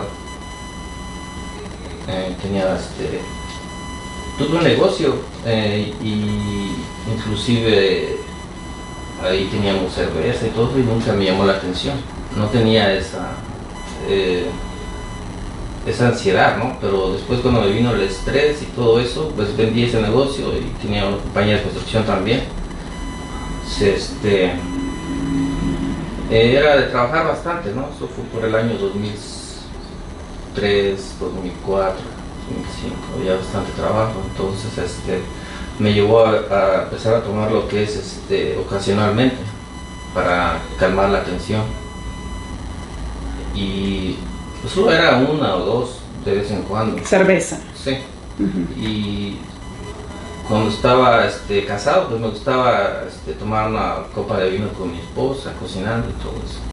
eh, tenía este, tuve un negocio eh, y inclusive ahí teníamos cerveza y todo y nunca me llamó la atención, no tenía esa eh, esa ansiedad, ¿no? Pero después cuando me vino el estrés y todo eso, pues vendí ese negocio y tenía una compañía de construcción también. Se, este, eh, era de trabajar bastante, ¿no? Eso fue por el año dos mil tres, dos mil cuatro, dos mil cinco, había bastante trabajo, entonces este, me llevó a, a empezar a tomar lo que es este, ocasionalmente para calmar la tensión. Y pues solo era una o dos de vez en cuando. Cerveza. Sí. Ujú. Y cuando estaba este, casado, pues me gustaba este, tomar una copa de vino con mi esposa, cocinando y todo eso.